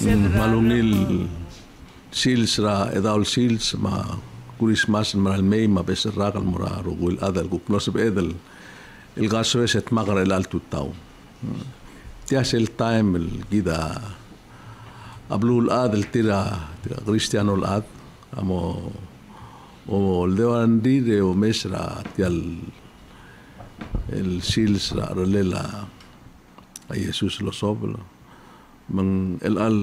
malungil sils ra edaul sils ma Christmas maral May ma beseragal mura rugul adal guk nosb edel el gaso eset magar el altu tau tias el time el gida ablul adel tira cristiano el ad amo o el deandire o mesra tial el sils ra relela a Jesus lo soblo man el al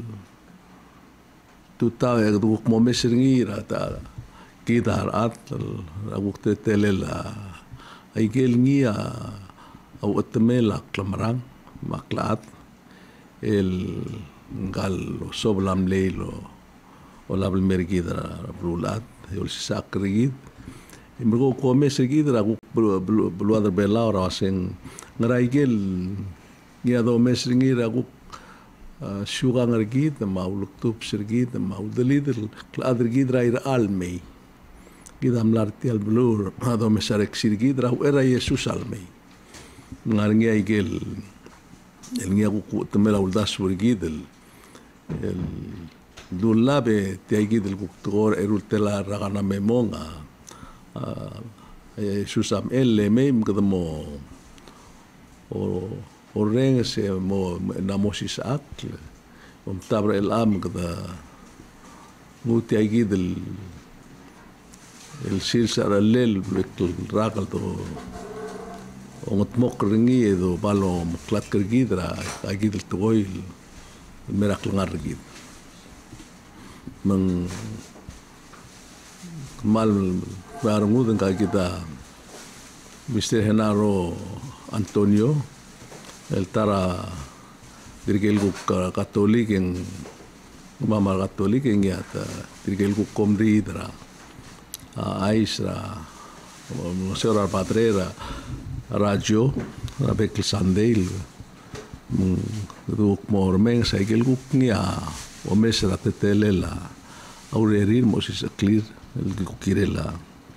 tu tau e guk mo mesringira ta kita at aguk te telela ay gelngia au atmela klamrang maklat el gal soblam leilo o label mergida brulat el sakrigid imgo come seguidra aguk bluadar belaura sen ngaraigel ngia do mesringira aguk shugang argid ma uluktup sirgid ma udalidel kladrgid rair almei gidam larti al blur ado mesarek sirgid ra era Jesus almei ngarngia igel el ngia ku temela uldas urgid el dulabe te igid el guktor erultela ragana memonga Jesus am el mem gdamo o reng se mo namosis akle tabra el am gda nguti igid el silsa ralel bekl ragal to ongot mok ringi do balo muklat kergidra agid el toil merak ngargid mang mal barngud ka kita Mr. Henaro Antonio el tara dirigel guk katolik en mama katolik en ya ta dirigel guk komridra aisra Monsignor Patrera radio rabek Sunday duk mormen saigel guk nia o mesra tetelela aurerir mosis clear el gukirela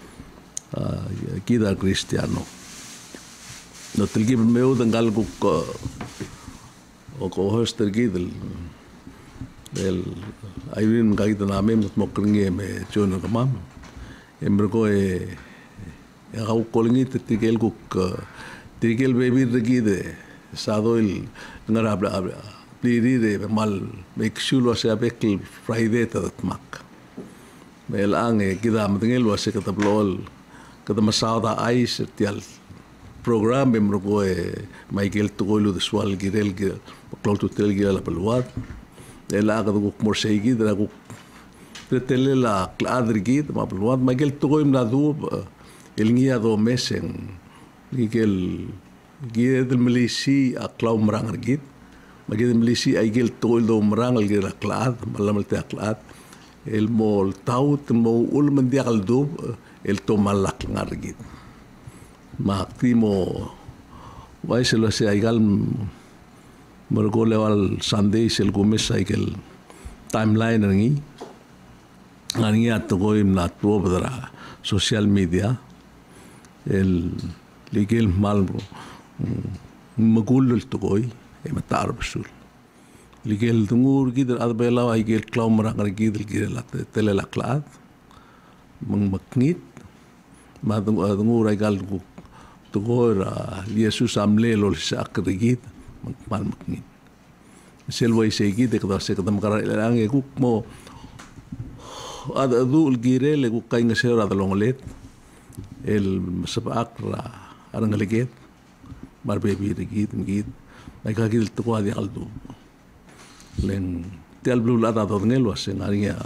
kida cristiano no telgib meu dangal guk o ko hoster gidel el ayrin gaida na mem mokringe me chono kamam embergo gau kolingi tigel guk tigel baby regide sado el ngarabla pliride mal make sure se abek friday tatmak mel ange kida mtingel wase kata blol kata masada ais tial program embergo Michael tugolu de swal girel klol tu tel girel pelwat el agad guk morsegi dra guk pretele la adrigid ma pelwat Michael tugoim na du el ngia do mesen Miguel gid el milisi a klaw mrangargid Miguel milisi aigel tugol do mrangal gira klad malam te klad el mol taut mo ul mendial do el tomalak ngargid ma timo vai se lo se aigal mergole al Sunday sel gomes aigal timeline ngi ngani atogoim na tobra social media el legal mal magul el togoy e matar besul legal dungur gider adbela aigal klaumra ngargid el la tele la klad mang maknit ma dungur aigal tugora Jesus amle lo sakrigid mal maknit selway segid ekda se kadam kara lang guk mo adul girele guk kay ngasera dalongolet el sabakra arangaleget marbebi rigid ngid ay kagil tuwa di aldo len tel blue lada dongelo sen aria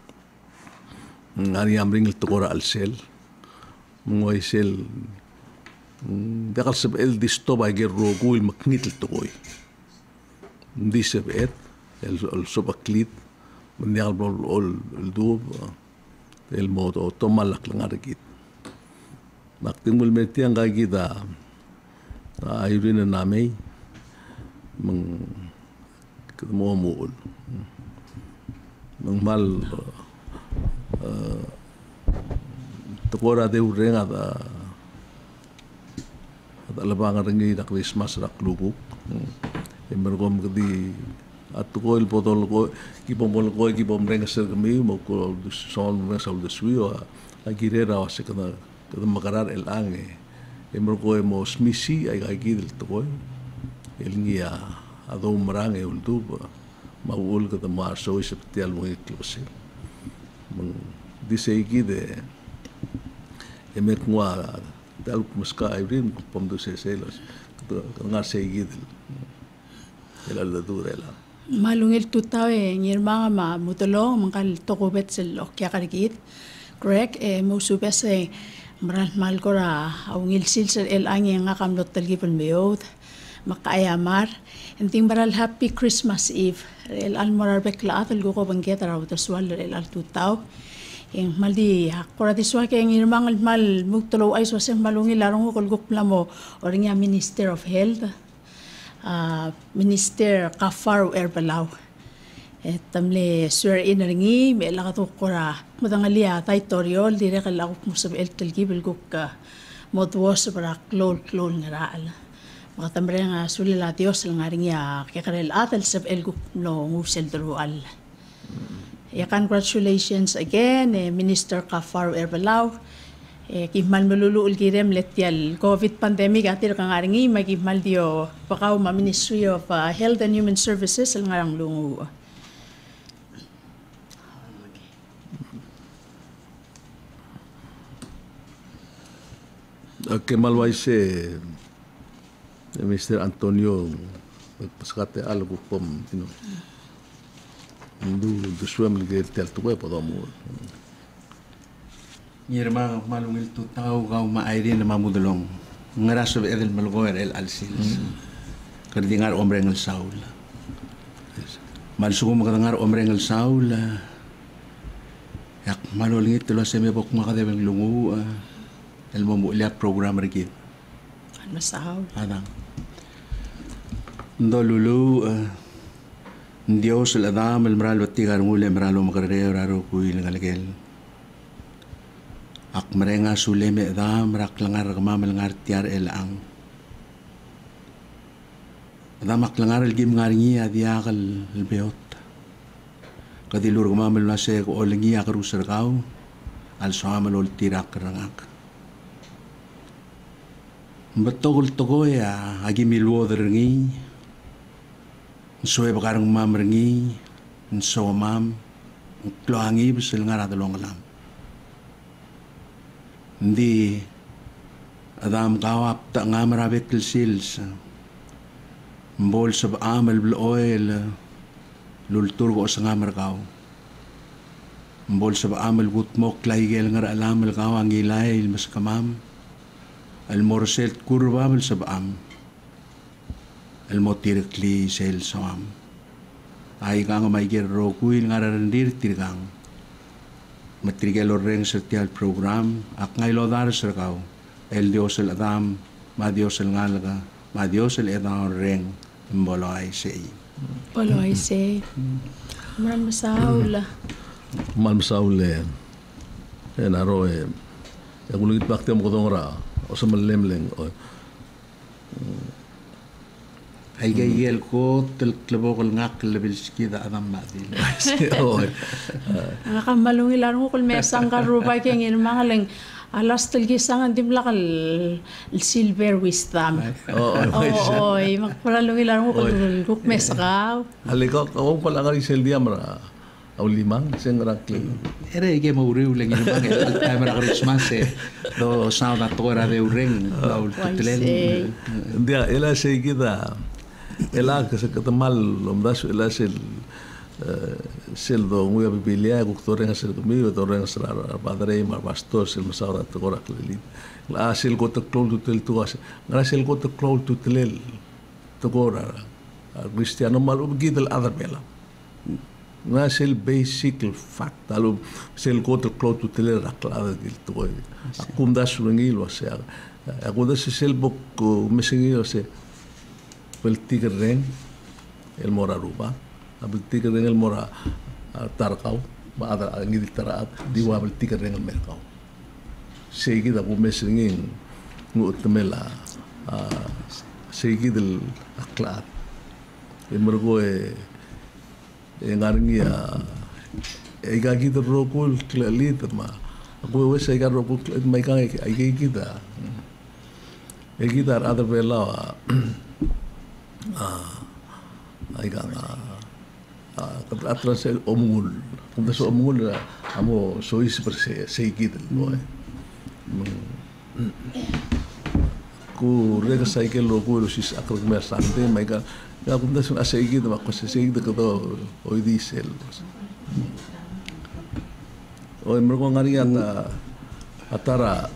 amring el tukora al sel ngoy sel dakal sab el distoba ger rogul maknit el tukoy disebet el sobaklit mendial bol el dub el modo tomalak langargit maktimul metiang gagida ayurin namei meng kemomuul meng mal tukora de urenga da labang ringi da Christmas rak lubuk emergom di at ko il potol ko ki pom renga ser kami mo ko son renga sa de suyo a girera o se kada makarar el ange emro ko mo smisi ay gidel to ko el ngia a do marang e uldu ma ul kada ma so septial mo iklose dice aquí de emek ngwa tal muska ibrin pom do se selos ngar se gidel el aldadura la malungil tutaw ngirma ma mutolo mangkal tokobet sel okya karigit correct musubes maral malkora awngil silsel el angi nga kamlot talgipon meod makayamar enting maral happy Christmas Eve el almorar bekla atal go bangget raw taswal el al tutaw ing maldi hakora diswa ke ngirmangal mal mutolo ay so sem malungil larong ko gukplamo oringa Minister of Health Minister Kafar Erbalaw tamle swear in ringi me la to kora madangalia taitoriol dire kala ko musab el telgibel guk modwas para klol ngaraal matamre nga sulila Dios nga ringi kekarel atal sab el guk no ngusel drual ya congratulations again Minister Kafar Erbalaw kimal maluluul kirem letial COVID pandemic atir kang aringi magimal dio pakaw ma Ministry of Health and Human Services ang ngarang lungu. Que malwaise Mr. Antonio pascate algo pom do suam ligel tel tuwe podamo Nirma malungil tutaw gaw maayrin na mamudulong ngaraso edel malgoer el alsils kardingar omre ngel Saul malsugo magadangar omre ngel Saul yak malulingit tulo sa mebok makadebeng lungu el momulia program rigi Masahaw adang ndolulu Dios el adam el maral batigar ngule maralo makareo raro kuy ngalagel ak merenga suleme da merak lengar kema melengar tiar elang da mak lengar el gim ngaringi adia kal beot kadilur kema melase ko olengi ak ruser kau al soamal ol tirak rangak betogol togo ya agi milwo derngi soe bakarang mamrengi so mam kloangi bisel ngara dolong lam Hindi adam kawap ta nga marabit sils mbol sa amal bl oil lultur ko sa nga markaw mbol sa amal gutmok laigel nga alam kaw ang ilay mas kamam al morset kurba mal sa am al motirkli sel soam ay kang may gerro kuil nga randir tirgang matrigel oreng sertial program ak ngay lodar serkaw el Dios el adam ma Dios el ngalaga ma Dios el edang oreng mboloy sei mal masaula naro ngulungit bakte mo kodongra o sa malemleng ay gayel ko tel klabokol ngak lebilski da adam madil ang kamalungil mo kul mesang karuba keng mangaling alas tilgisangan dimlakal silver wisdom magparalungil mo kul guk mesakaw aliko kawong pala nga rin seldia mara aw limang sing rakli ere ge mauriu lagi bang el timer Christmas do sound atora de ureng laul tutlel dia ela seguida ela que se mal lomdas ela sel do muy bibilia doctor en ser domingo doctor en ser padre mar pastor sel masara tora kleli la sel got klol tutel tu as gra sel got klol tutel tora cristiano mal gidel other bela na sel basic fact alo sel got klol tutel raklada dil to akum da surengil o sea agunda sel bok mesengil o sea el tigre ren el mora ruba abel tigre ren el mora tarkau ba ada ngidil taraat diwa abel tigre ren el merkau seguida bu mesengin ngut temela seguida el aklat el mergo ngaringi ika kita rokul klelit ma aku wes ika rokul klelit mai kang ika kita other bela ika atras omul kung so omul amo sois per se kita boy ku rega cycle rokul sis akal mersante mai ka ya kung das asa kita ma ko se kita ko hoy diesel o mergo ngari atara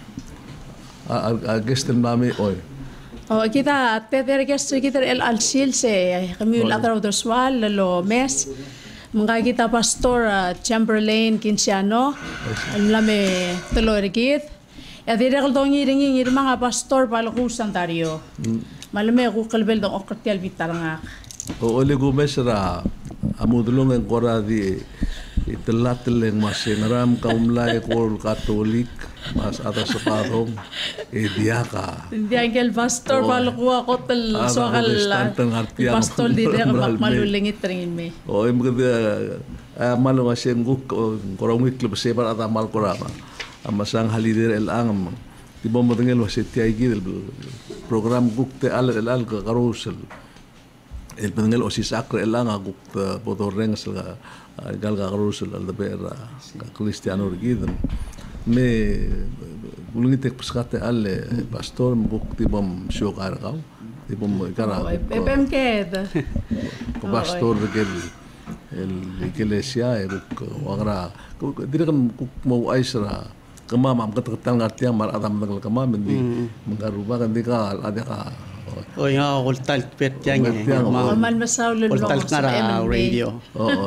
gestel mame oi kita teter gesto kita el alsil se kami atara doswal lo mes mga kita pastor Chamberlain Kinciano lame telorigit ya dire kaldongi ringi mga pastor palo Santario malame ko kalbel dong okrtial bitaranga o ole gumes ra amudulong ang kora di itelat-teleng mas ram kaumlay ko Katolik mas atas separong dia ka dia angel pastor palo ko ako tel sokal pastor di dia malulingit ringin me o imgada malo maseng guk korang wiklo sebar atamal korama amasang halidir el angam di bom tengel wasetia igil program guk te al ka karusel el penengel osis akre el anga guk potoreng sel gal ka karusel al bera Cristiano rigid me gulungitek paskate al pastor guk ti bom syokar kau ti bom kara epem ked ko pastor el iglesia guk wagra dire kan guk mau aisra kemam keteketan ngartiang mar atam tengel kemam di menggaruba kan dika ada ka o nga ultal pet yang man masaw lulong ultal kara radio oo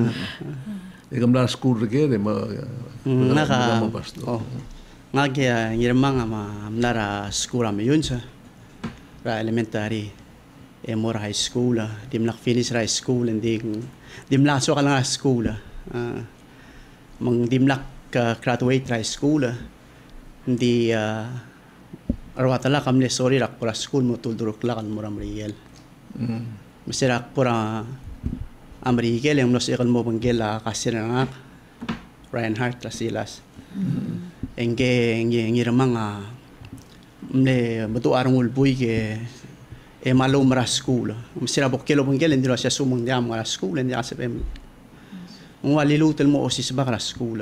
ikamla school regere ma naka nga kaya ngirmang ama amnara school am yun sa ra elementary mora high school dimlak finish high school hindi dimlak so kala school mang dimlak graduate high school hindi arwatala kamle sorry rak pura school mo tuldurok lakan muram riel masirak pura amrigel yung nos ikal mo banggela kasirangak Reinhardt Lasilas engge ngiramang mle betu arang ulbuy ke malo mara school masirak bokkelo banggel hindi lo siya sumong diam mara school hindi kasapem walilutel mo osis bakra school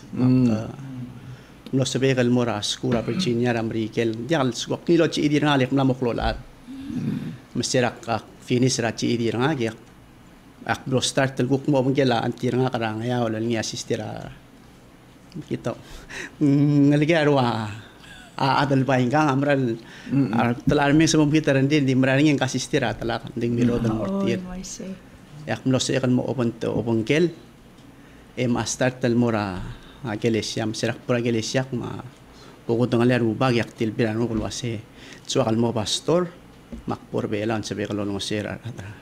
no sabe kal mora school Virginia Ramrikel dial swak nilo chi idir ngalik mlamok lolat masirak finish ra chi idir ngak ak bro start tel guk mo bangela antir nga karang ya wala ni assistira kita ngaligaro adal baing kang amral telar me sa computer din di maraning ang assistira talak ding miro dan mortir yak mlo se kan mo open to bangkel start tel mora gelesiam serak pura gelesiak ma pokok tengah liar ubah yak til pirano kulwase suakal mo pastor makpor belan sabi kalau ngosera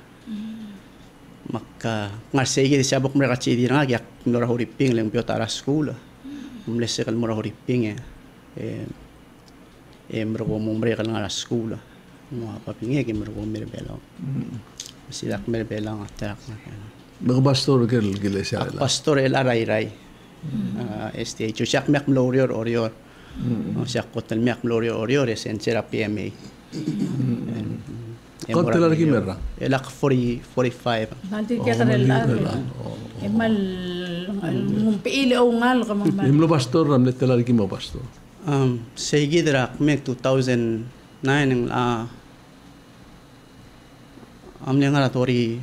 maka ngarsegi siya bok mereka cidi nga yak nora horiping leng piotara school mlese kal mora horiping mergo mo mereka nga school mo papinge ke mergo merbelo sidak merbelo atak mga pastor kel gelesya pastor el aray STH siak mek mlorior orior siak kotel mek mlorior orior esensera PMA kotel lagi merah elak 45 nanti kita relal emal ngumpili o ngal ka man imlo pastor ramle lagi mo pastor segidra mek 2009 ng amne ngara tori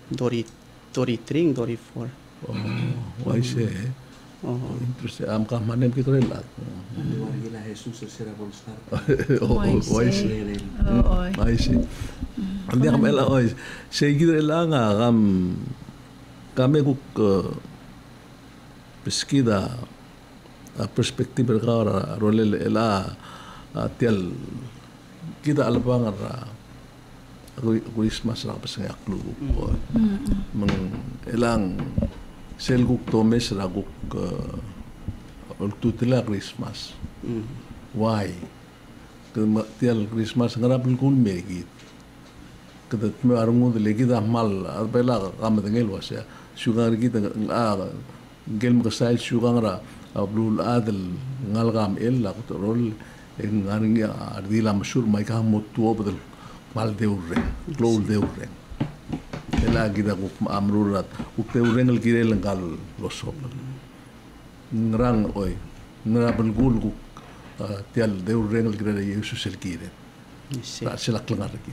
3 tori 4 why say interesting am ka manem kita relat Gila Jesus sira bon start why say andi kam ela oi seguir ela nga kami kuk pesquida a perspectiva ka rolel ela tial kita albangar Christmas ra pasang aklu ko mang elang sel guk to mes ra guk tutila Christmas why tial Christmas ngarap kul megit kada me arungu de legida mal arbela kama tengel wasya sugar kita gel makasail sugar ra ablul adal ngalgam ella kutorol ngaringi ardila mashur mai ka motu badal mal deurre glol deurre ela kita ku amrurat ukteurre ngal kirel ngal losop ngrang oi ngra belgul ku tial deurre ngal kirel yesus el kire sa selak langar ki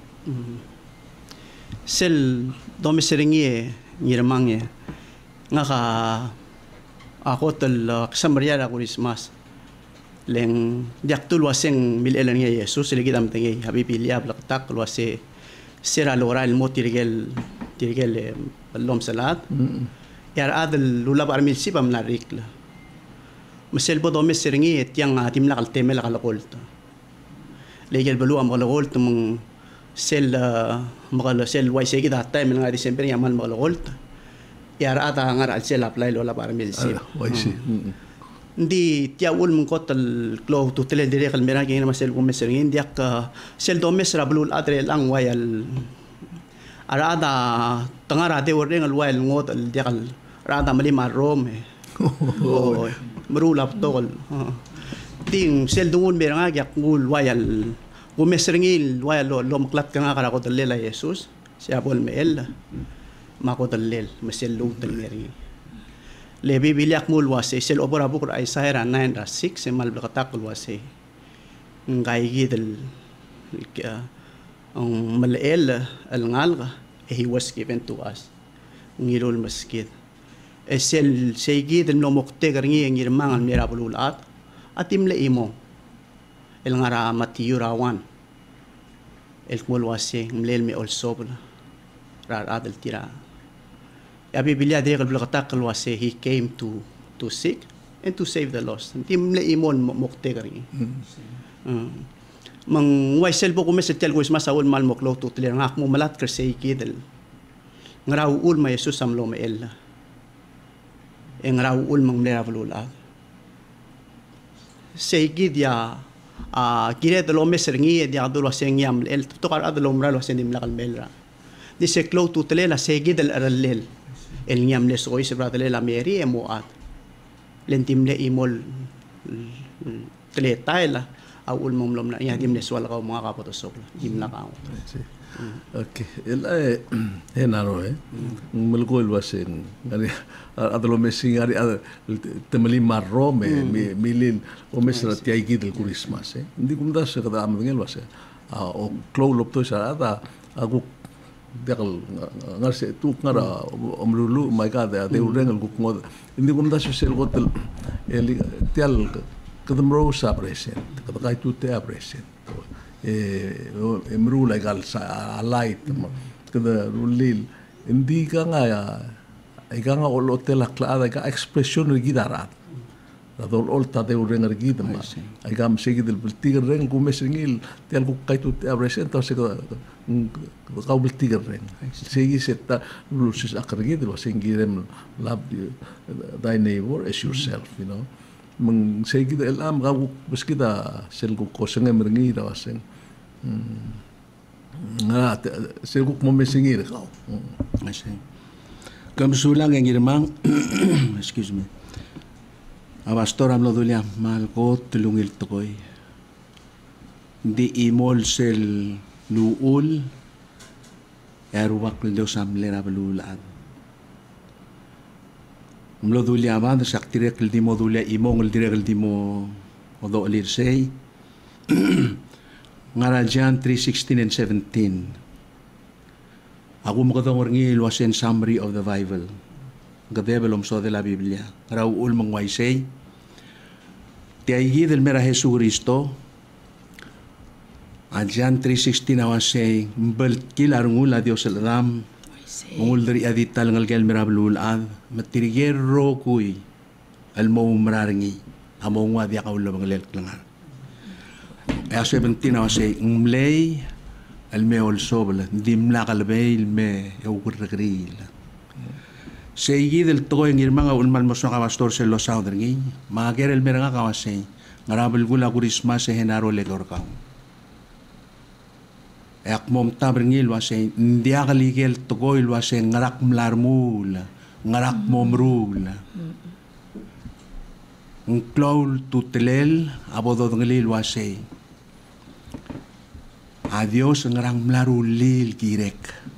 sel dome seringi ngirmange ngaka ako tel Samaria ra Christmas leng diak tu luaseng mil elan nge Yesus legi dam tengi habibi liab laktak luase sera loral mo tirgel lom salat yar adel lulab armil sibam narik la masel bo dome seringi tiang atim lakal temel lakal kolta legel belu am kolta mong sel waise kita hatta mel ngari semper yaman kolta yar ata ngar al sel apply lola armil sib waise di tiawul mengkot el klo tu tele dire kal mera gina masel ko meserin diak sel do mesra blul adre lang wayal arada tangara de wordeng al wayal ngot al diakal rada mali marom o merulap tol ting sel dungun mera gyak ngul wayal ko meseringil wayal lo maklat ka kara ko lela Jesus siya bol mel mako lel masel lu tel meri le bibiliak mul wase sel obora bukur Isaiah 9:6 mal blakatakul wase ngai gidel ang malael al ngalga he was given to us ngirul maskid sel gidel no mokte garngi ngirmangal mirabulat atim le imo el ngara Matthew rawan el mul wase mlel me also ra adel tira ya Biblia dia kalau berkata kalau he came to seek and to save the lost. Tim le imon mokte kari. Mang waisel po kumes tel kuis masaul mal moklo to tler ngak mo malat kersei kidel. Ngrau ul ma Jesus am lo me ella. Ngrau ul mang mera velula. Sei gid ya kire de lo meserngi dia do lo sengiam el to kar adlo mra lo sendim lakal melra. Di se klo to tlela sei gid el aralel. El niam les hoy se bratele la meri emoat lentim le imol tletaila au ulmom lom na ya dim les wala ka mga kapatosok dim la ka okay el enaro melgol wasen ngari adlo mesi ngari temeli marro milin o mesra tiai gidel Christmas ndi kumda se kada am ngel wase o klo lopto sa ada aku dekal ngarse tu ngara omlulu my god de urengal guk ngod indi kumda sel gotel el tial kadamro sa present kada kai tu te present emru legal sa light kada rulil indi ka nga olotel akla ka expression gidarat Radol olta de urengar gida ma ay gam segi del tiger reng ku mesengil tial ku kai tu te present se kau bertiga reng segi seta lusis akar gitu loh sengirem love thy neighbor as yourself you know meng segi el am kau bes kita sel ku koseng emergi dah waseng nggak sel ku mau mesengir kau masih kamu sulang yang irmang excuse me Abastor am lo dulia mal ko tulungil tokoy di imol sel luul eruwak lo sam lera belulan mlo dulia man sak direk di mo dulia imong direk di mo odo lirsei ngara John 3:16 and 17 aku makadong ngi wasen summary of the Bible gadebelom so de la Biblia raul mangwaisei tiai del mera Jesucristo a John 3:16 awasei mbel kilar ngula Dios el ram ngul dari adital ngal gel mera blul ad matirgero kui al mo umraringi amo ngwa dia kaulo banglel klangar e 17 awasei umlei al me also bla dimla kalbeil me eukurregril Segi del todo en irmanga un mal mozo pastor se lo saudrengi mager el meranga kawase ngarabel gula Christmas se henaro le gorka Ek mom tabringil wase ndia kaligel togoil wase ngarak mlarmula, ngarak momrula. Ngklaul tutelel abodo ngelil wase. Adios ngarang mlarulil girek.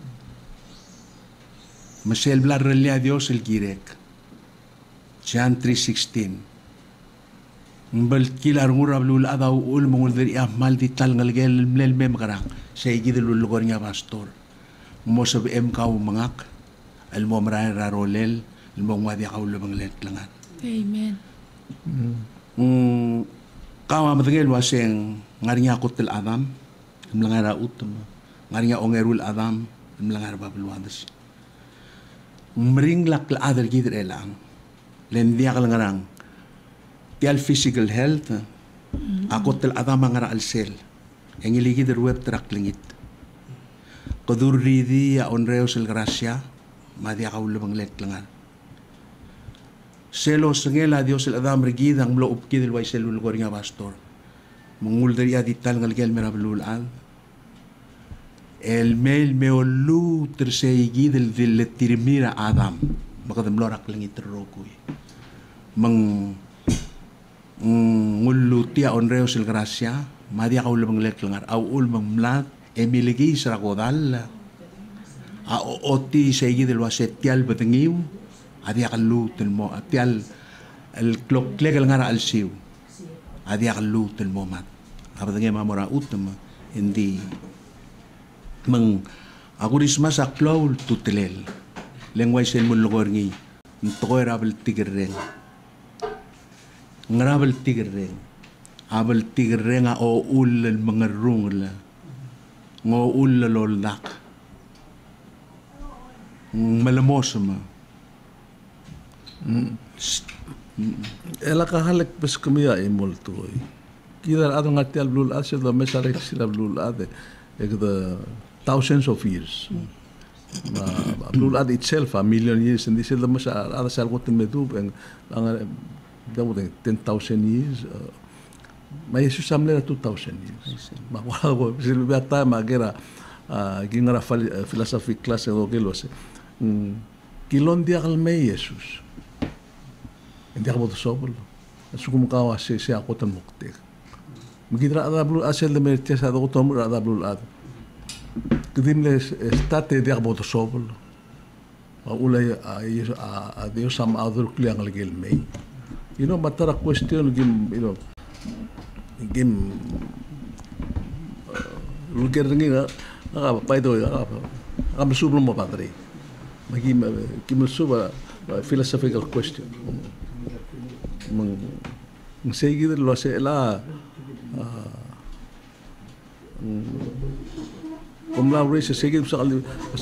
Masel blarreli adios el girek. John 3:16. Mbal kilar ngurab lul adaw ul mongol diri ahmal di tal ngalgel mlel mem karang say gidul lugor nya pastor mo sab em kaw mangak al mo mray rarolel al mo wadi kaw lubang let langan. Amen. Kawa madengel waseng ngarinya kutel adam mlangara utum ngarinya ongerul adam mlangara babul wadas. Mring lak la adal gidir elang len dia kal ngarang tial physical health ako tel adam ngara al sel yang iligi der web trak lingit qadur ridi ya on reos el gracia ma dia kaul bang let langan selo sengela dios el adam rigid ang blo upkid el waisel ul gornya pastor mengul dari adital ngal gel merablul al el mail meolu terseigi del tirmira adam makadam lorak lingit rokoy mang ngulutia onreos el gracia madia kaul bang let langar au ul bang mlat emiligi sragodal a oti seigi del wasetial betengiu adia kalu telmo atial el klok legal ngara al siu adia kalu telmo mat abadengi mamora utama hindi mang agurismas aklaul tutelel lengway sen mulugor ngi ntoy rabel tigereng ngarabel tigereng abel tigereng o ul el mangarung la ngo ul loldak malamosma ela kahalek bes kemia imol tuoi kidar adong ngatial blul asel da mesarek sila blul ade the thousands of years blul ade itself a million years and this is the mas ada sal goten medu ang dapat 10,000 years may Jesus samle 2,000 years makwa ko silbata magera gingara philosophy class o gelos kilon dia kalme Jesus hindi ako sobol sukum kawa se ako tan mukte magidra ada blue asel de mertia sa do tomur ada blue ad kedim le state dia ako sobol ulay a Dios am adur kliang legel me. You know, matara question gim, you know, gim lugar ngi nga pa ito nga masublo mo padre. Magim kimsuba philosophical question. Mang sige lo se la la race sige sa kali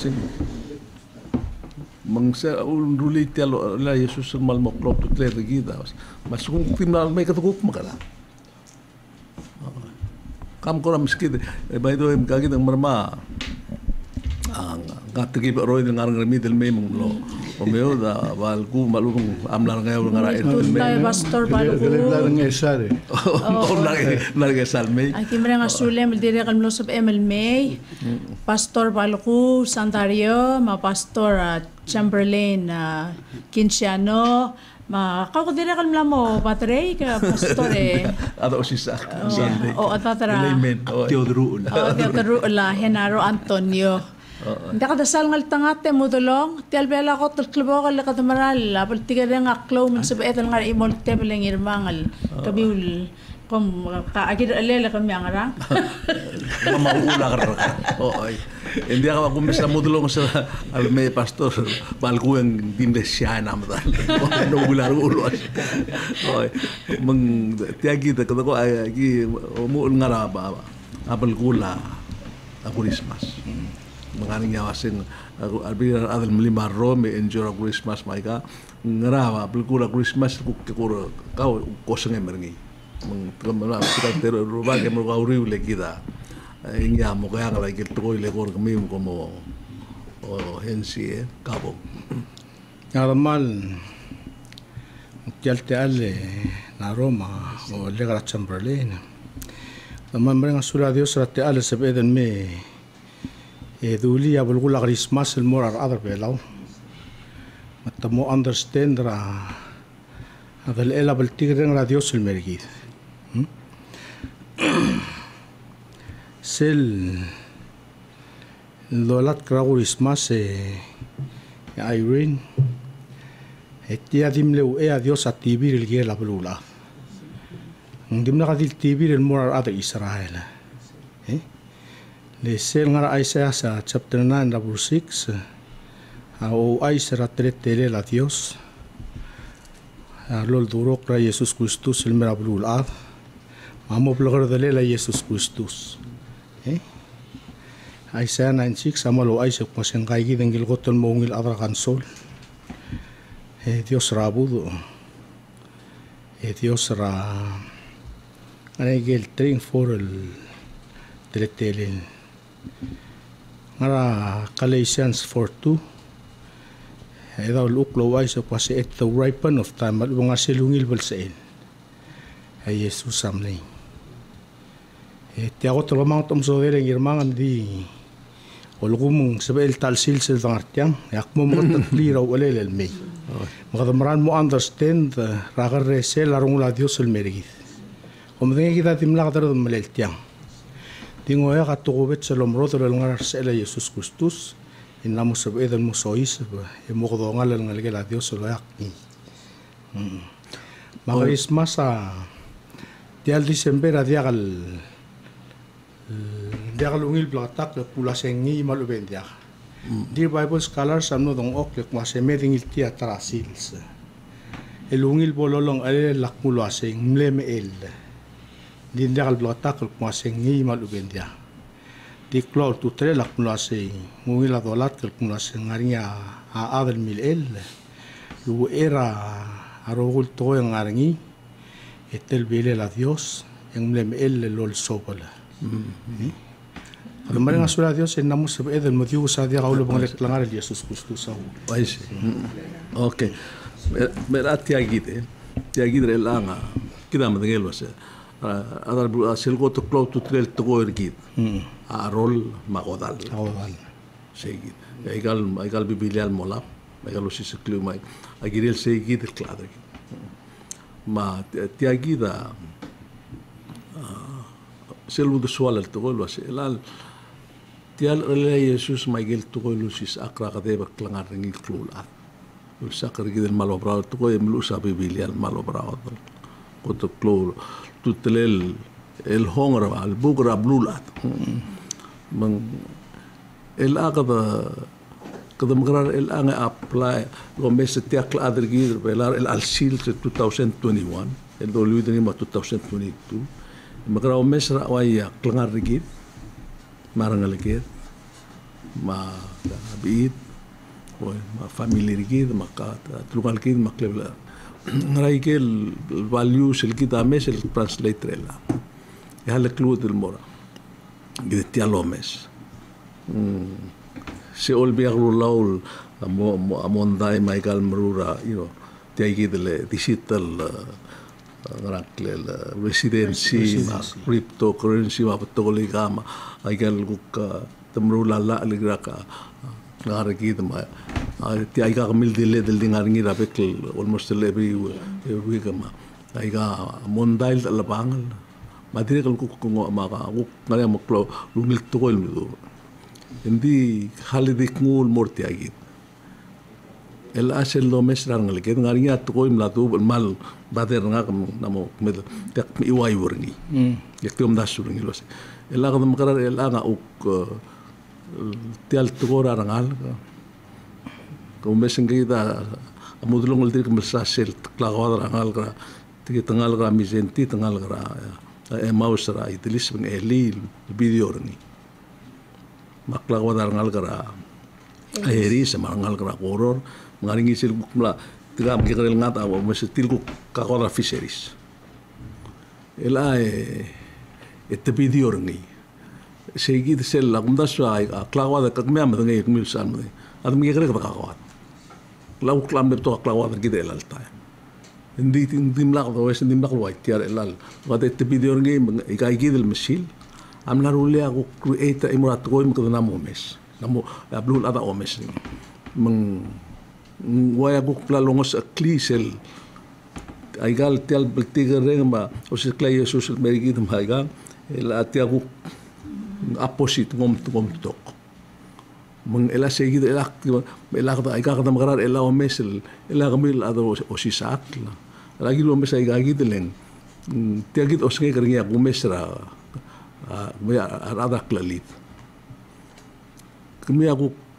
mang sa ruli tialo la Jesus mal mo klop to tle rigida mas kung timnal may katukuk makala kam ko ram skid by the way kagid ang marma ang gatigi roy ng arang middle may mong lo o meo da wal ku malung amlar ngayo ng ara may pastor balu lang esare o lang esal may ay kimre nga sulem dire kan lo sub ML May pastor balu Santario ma pastor Chamberlain Kinciano ma kako dire kan mo patre ka pastor ada usisa o atatra Teodoro la Henaro Antonio Hindi ka dasal ngal tangate mo dolong. Tial bela ko tulklubo ka lakat maral. Apal tiga rin nga klaw min sa beetal nga imol tebel ang irmangal. Kabiul kom kaagid alele kami ang arang. Mauula ka rin. Oy. Hindi ako kumisa mo dolong sa alme pastor. Balko ang dimdesya na matal. Nauula ulo. Oy. Mang tiagi ta ko agi umuul nga raba. Apal kula. Christmas. Menganing yawasin albira adal melima Rome enjoy Christmas maika ngarawa pelkura Christmas kukura kau kosong emergi mengambil kita terus rubah kemu kau riu lekida ingya mo kaya ngalai kita koi lekor kami mo komo hensi kabo normal kialte alle na Roma o legra Chamberlain naman mereka surah Dios rate alle sebeden me duli ya bulgula Christmas el morar other belau. Matamo understand ra adal ela bal tigren ra Dios el mergid. Sel dolat kragu Christmas Irene etia dimleu a Dios atibir el gela bulula. Dimna kadil tibir el morar other Israel. Le sel ngara Isaiah sa chapter 9 verse 6 o Isaiah tretele la Dios lol duro kra Jesus Kristus el merablul ad amo blogger de la Jesus Kristus Isaiah 9:6 amalo Isaiah pasen kaigi dengil gotol mongil adra kansol Dios rabudo Dios ra anegel train for el tretele ngara Galatians 4:2 eda luklo ay sa pasi at the ripen of time at mga silungil balsain ay Jesus amlay ti ako tulomang tumso dereng irmangan di olgumong sabel talsil sil tangartiang yak mo mga tatliraw alelel may makadamaran mo understand ragar resel larong la Dios el merigit kumatingin kita timla kataro maleltiang Tingo ya katukubet sa lomroto del ngar sa ela Jesus Kristus inamo sa edal mo sois mo ko ngal ngal la Dios lo yak ni Christmas sa dial December diagal ungil blatak pula sengi maluben dia Dear Bible scholars amno dong ok ma se meding iltia trasils el ungil bololong ale lakmulo aseng mleme el din dagal blotak ko sengi maluben dia di cloud tu tre lak mulase ngila dolat ko mulase ngaringa a adel mil el lu era arogul to yang ngaringi etel bele la Dios yang mlem el lol sobala kalau mereka sudah Dios en namus edel motiu sa dia kaulo banglet langar Jesus Kristus au Paisi. Okay. Berarti tiagide langa kita madengelo se adal silgo to cloud to trail to go ergit a rol magodal segit egal bibilial mola egal si seklu mai agirel segit kladre ma tiagida selu do swal to go lo se elal tial ele Jesus maigel to go lo sis akra kadeba klangar ngi klula lo sakar gidel malo brao to go emlu sa bibilial malo brao ko to klo tutelel el hongra al bugra blulat man el agada kada magrar el anga apply lo mes tiak la adrgir belar el alsil 2021 el do luidni ma 2022 magra o mes ra waya klangar rigit marangal rigit ma bit o ma family rigit ma ka tulgal kid ma klebla ngarai ke values el kita mes el translator la ya le clue del mora gidti alomes se olbiaglu laul amondai Michael Marura te gidle digital ngrakle residency ma cryptocurrency ma patoliga ma aigal guk tamrula la ligraka ngarigid ma ti aiga mil dile del dingaringi rabek almost every week ma aiga mondail la bangal madire kal ku ma ka ku ngare mo klo lungil to ko ilmu hindi halidik ngul morti agit el asel lo mesran ngal ke ngaringi at ko imla tu mal bader ngak namo med tek iwai wurni yaktum dasurni lo se el aga makarar el aga uk tial tugora rangal ko mesen kita amudulong ultir kemasasel klagwa rangal ka tigi tangal ka misenti tangal ka mausra itilis bang elil video ni maklagwa rangal ka aheri sa rangal ka koror ngaringi sil kumla tiga mkikrel ngata o mesetil ku kakora fisheries ela et video ni seguid sel la gunda swa klagwa da kakmea madangai kumil san madangai adam mkikrel ka kakwa lau klam de to klagwa da gide el alta hindi dimlaq do wes dimlaq lo tiar elal wada et video ni ikai gidel mesil amla rulia ku create imurat ko im kadana momes namo ablul ada omes ni meng waya guk plalongos a klisel aigal tial beltiga reng o se klay social media dum haiga el atia guk aposit ngom tok meng ela seguido ela da aiga da magrar ela omes ela gamil ado o si satla lagi lo mes aiga gidelen tiagit osnge keringia kumesra ada klalit kemia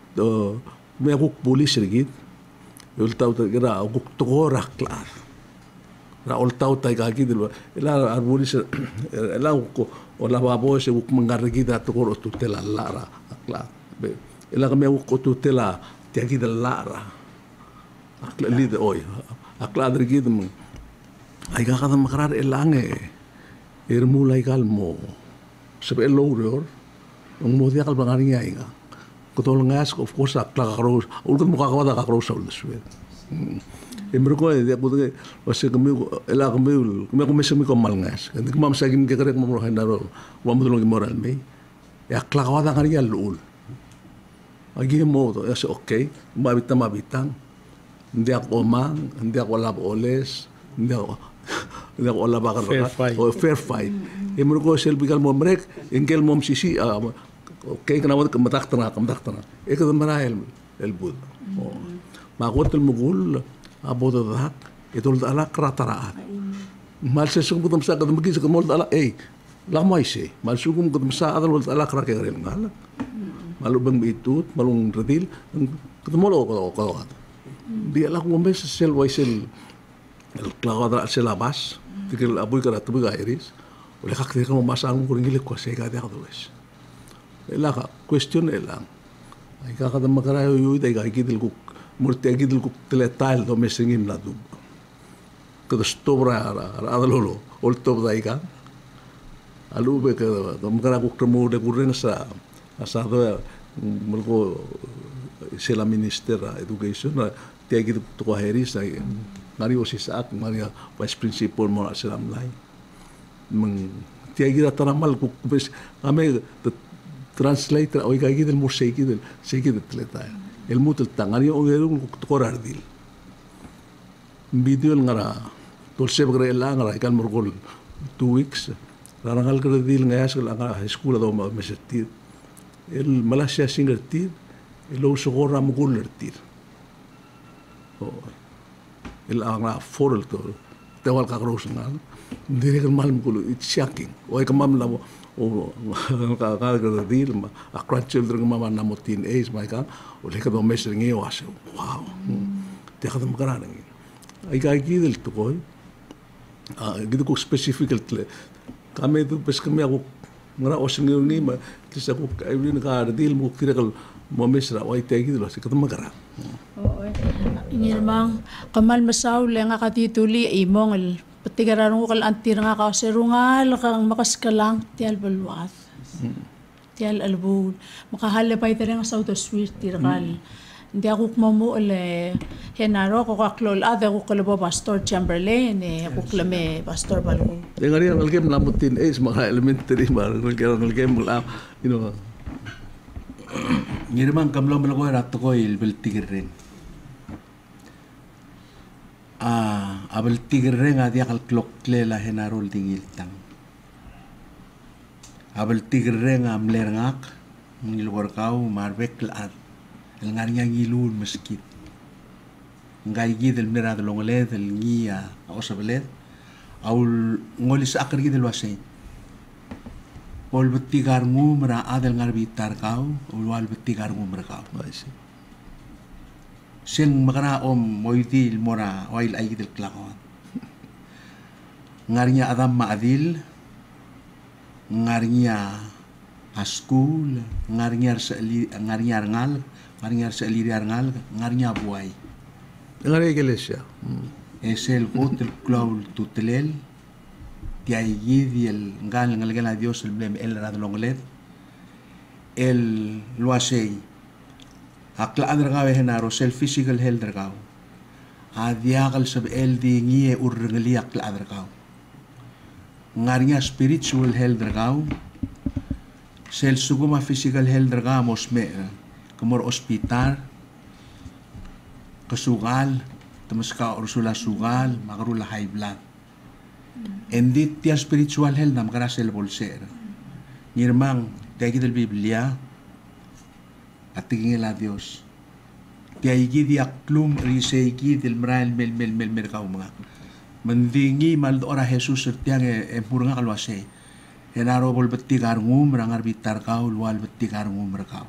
aku polis rigid ul tau kira aku torak klar ra ul tau tai kaki dulu ela arbolis ela ko ola babo seuk mengargi da to ko tutela lara klar ela kemia aku tutela tiagi da lara akla oi akla rigid meng ai ka makrar elange mulai kalmo sabe loror ang mo dia kal bangari nga kotol ngas of course akla kros ulkan mo kakawada ka kros ul swed emro dia pude wase kami ela kami mesemi ko malngas kandi kam sagim ke karek mo hanaro wa mo dulong moral me ya akla kawada kari ul agi mo to ya okay mabitang ndia ko mang ndia ko lab oles ndia wala ba fair fight emro ko sel bigal mo brek engel mom sisi okay kana wad kamatakhtana ekad marahel البود ما قلت المقول ابو ذاك يدل على قرطرات ما سيسكم قد مسا قد مكيس قد مولد على اي لا ما يسي ما سيسكم قد مسا هذا ولد على قرا كغير قال مالو بن بيتوت مالو رديل قد مولو قد دي لا هو بس سيل ويسل القلاده سيل باس تقول ابوي كره تبغى ايريس ولا كثير كانوا ما سالوا كورنجي لك كوسيغا داخدوس لا كويستيون لا ay kakada makarayo yu ita ikakidil kuk murti akidil kuk teletal do mesingin na dub kada stobra adalolo ol top da ika alube kada makara kuk temu de kurren sa do mulko sela minister education ti akidil to heris ay ngari osisak ngari vice principal mo selam lai meng ti akidil taramal kuk bes ame translator o ikagi del musiki del seki del tleta el mutel tangari o geru korar dil video ngara tol se bagre la ngara ikal morgol 2 weeks rangal kre dil ngayas la ngara school do mesetir el malaysia singer tir el o sogora mugul tir o el ngara forel to tewal ka gros ngal direk mal mugul it's shocking o ikamam la o kakak dir a grandchildren mama namotin age mai ka o le ka do mesring e o ase wow te ka dum karana ngi ai ka gidel to koi a gidu ko specific le kame du pes kame ako ngara o singi ni ma tisa ko ai ni ka dil mo kirekal mo mesra o ai te gidel ase ka dum kara ingirmang kamal masaw le nga katituli imong patigaran ko kal antir nga ka serungal kang makaskalang tial balwat tial albud makahale pa ita nga South Swiss tirkal hindi ako kumamu le henaro ko kaklol ade ko kalabo Pastor Chamberlain ako klame Pastor Balgo ngari ang game namutin mga elementary game you know ngirmang kamlo malago rato ko ilbeltigren abel tigre nga dia kal klokle la henarol dingiltang abel tigre nga mlerngak ngilwar kau marbek la el ngarinya ngilul meskit ngai gidel mirad longle del ngia osablet aul ngolis akri del wasay ol betigar ngumra adel ngarbitar kau ul wal betigar ngumra kau sen makana om moidil mora oil ay del klakon ngarinya adam maadil ngarinya askul ngarinya ngal ngarinya arngal ngarinya buay ngarinya iglesia es el hotel club tutelel ti ay el ngal ngal Dios el blem el radlonglet el luasey akla adragaw henaro sel physical health dragaw adiakal sab LD ngie urrengali akla adragaw ngarinya spiritual health dragaw sel suguma physical health dragaw mosme kamor ospital, kasugal, tamas ka orsula sugal, makarula high blood. Endit tia spiritual health nam kara sel bolser. Nirmang, tagi del Biblia, at tingin la Dios. Tiaigi di aklum riseigi del mrael mel kau mga. Mendingi mal ora Jesus sertiang empuranga kalwase. Henaro bol betti karngum rangar bitar kau lual betti karngum kau.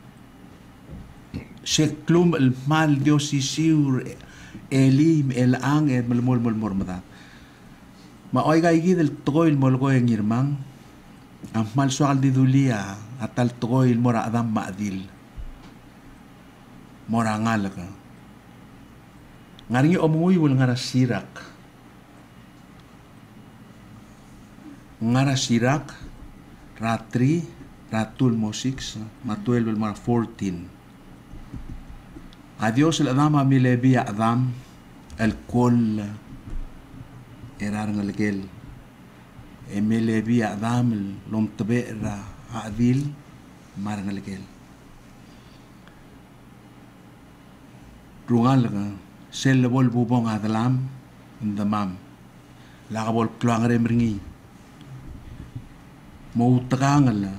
Seklum el mal Dios sisiur elim el ang et mol mata. Ma oy gaigi del toil mol ko yang irmang. Ang mal soal di dulia atal toil mora adam maadil. Mora ngal ka. Ngaringi omunguy wal ngara sirak. Ngara sirak ratri ratul mo 6 ma12 ma 14. Adios el adam amilebi adam el kol erar ngalgel emilebi adam lom tebera adil mar ngalgel rungal ka sel bol bubong adalam ndamam la bol kluang remringi mau terangal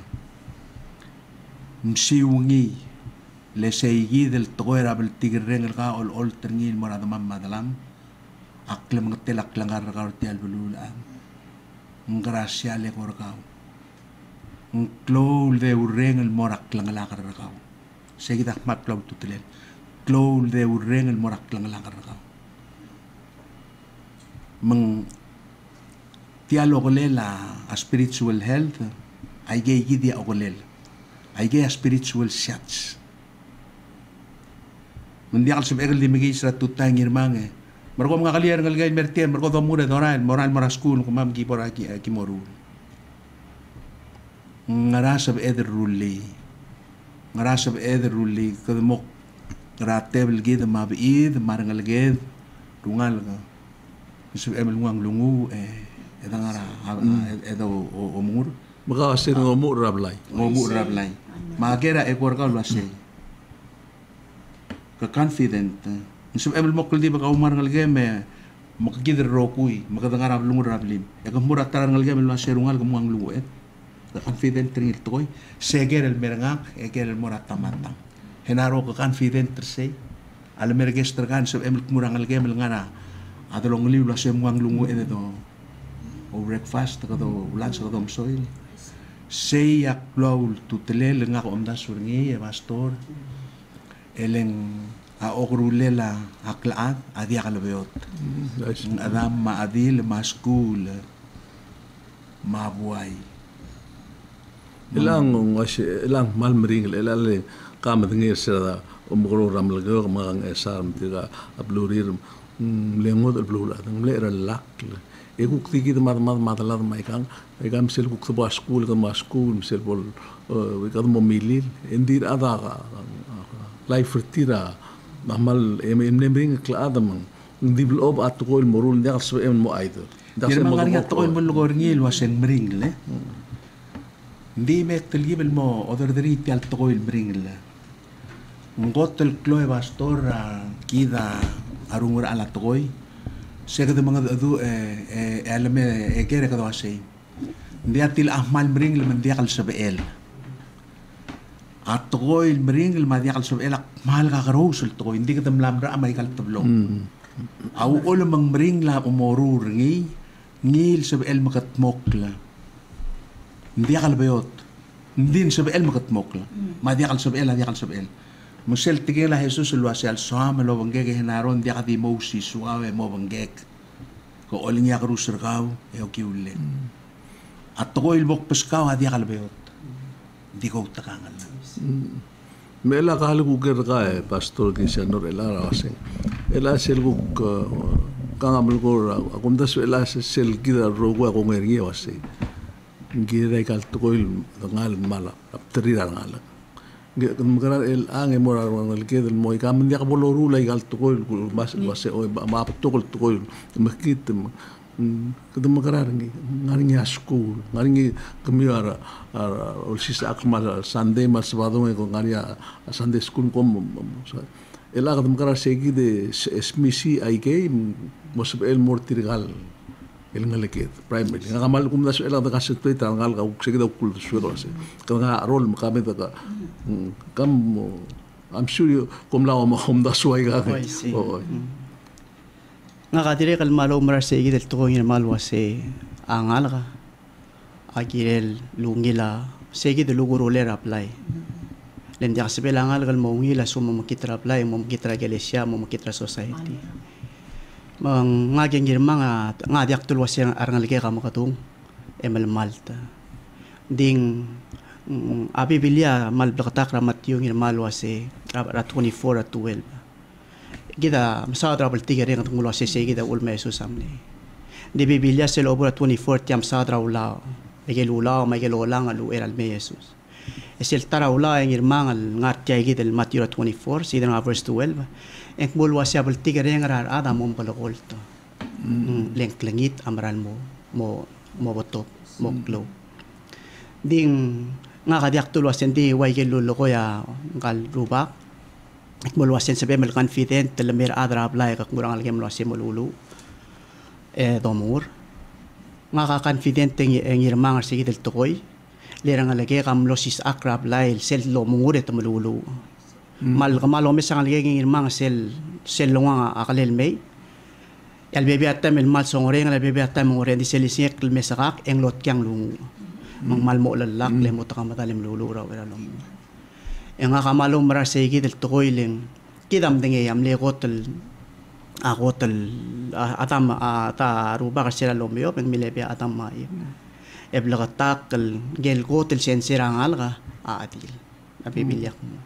msiungi leseigi del toera bel tigrengal ka ol terngil morada mamma dalam aklam ngetel aklangar ka tial belulan ngracia le korkau ngklol de urengel morak langalakar kau segita mat klau tutelen klol de urengel morak langalakar kau meng tialo kolela a spiritual health ay gay gidi okolel ay gay a spiritual shots mendiakal sebegel dimigi sra tutay ngirmange marko mga kaliar ngal gay mertien marko do mura doral moral mora school kumam gi por aki moru ngarasab eder ruli kadmok ratebel gid mabid marangal gid dungal ka sub emel nguang lungu edangara edo omur Maka asin ngomuk rablay. Magera ekor ka lase. Ka confident. Sub emel mokul di baka umar ngalgeme makagidr rokui makadangara lungu rablim. Eka mura taran ngalgeme lase rungal kumuang lungu Ka confident ringil toy seger el merangak eger el mura tamatang. Henaro ka confident terse. Al merges terkan sub emel kumurang ngalgeme ngara. Adolong liu lase muang lungu edo o breakfast kado lunch kado msoil sei aklaul tutelel nga ko amda surni pastor eleng a ogrulela aklaat adia kalbeot adam ma adil ma school ma buai ilang mal mering elale kam ngir sera umgro raml go mang esam tiga ablurir lengot blula ngle lak Ekuk tiki tu mat matalad maikang, maikang misal kuk sebuah school misal bol, ikat mau milil, indir ada life vertira, mahmal emnembring kelada mang, dibel ob at koil morul dia kasih mo aido. Jadi mangari at koil bol gorngil wasen mering le, di mek telgi bel mo other dari tial koil mering le, ngotel kloe pastor kida arungur ala koil. Saya kata mga adu alam kere kado asay dia til ahmal mering lemen dia kal sabel at toy mering lemen dia kal sabel mahal ka karusel toy hindi kata mlamra amay kal tablong au ol mang mering la umorur ngil sabel makat mokla hindi kal bayot hindi sabel makat mokla ma dia kal sabel Musel tigela Jesus luasel soam lo bangge henaron dia kati Moses suawe mo bangge ko oling ya kruser kau e okiulle at ko ilbok peskaw dia kalbeot di ko takangal mela kahal ku ger ka pastor kisanor ela raseng ela sel ku kangamel ko akumda ela sel kida rogo ko ngergi wase ngira kal to ko ngal mala aptrira ngala Magara el ang morar ngal kedel mo ikam dia ka boloru lai gal to ko mas o ma to ko makit Ketemu kerana ngaringi school, ngaringi kami olsis akmal Sunday mas sabado ko ngari Sunday school kom. Ela ketemu kerana segi de SMC IK mosab el mortirgal el ngaleket primary. Ngamal kum das ela da kaset peta ngal ka segi da kul suero se. Kanga role kami da kam I'm sure kom lawa mo hom da suai ga. Nga kadire kal malo mara sa igid el tukong malo se angal ka agirel lungila sa igid luguruler apply len dia kasbe langal kal mo ngila sumo makitra apply mo makitra iglesia mo makitra society mang ngageng girma nga diak tulwas yang arangal ke kam katung emel malta ding abi bilia mal blakatak ramat yung malo se ra 24 at 12 kita masadra bal tiga ring tunggu lase se kita ul mesu samne di bibilia se lo 24 tiam sadra ula egel ula ma egel olang alu era al mesus esil tara ula yang irmang al ngat ya kita el Matthew 24 sidang verse 12 ek bol wasya bal tiga ring rar ada mom kalokolto lengklengit amral mo botop mo klo ding nga kadiak tulo sendi way gelu ko ya ngal rubak mulwasin sabi mal confident telemir adra ablay ka kurang algem mulwasin mululu domur nga ka confident ng irmang sige del tokoy lerang alage kam losis akrab lay sel lo mungure to mululu mal kamalo mesang alage ng irmang sel lo nga akalel may el bebe atam el mal songore ng el bebe atam ngore di selisek mesakak eng lot kyang lungu mang malmo lalak le mo takamatalim lulu raw era lom yang akamalo marasay del tokoiling kidam denge am le gotel a gotel atam ta ruba kasira lomyo peng milepe atam mai eblagatak gel gotel sensirang alga aadil nabibilyak mo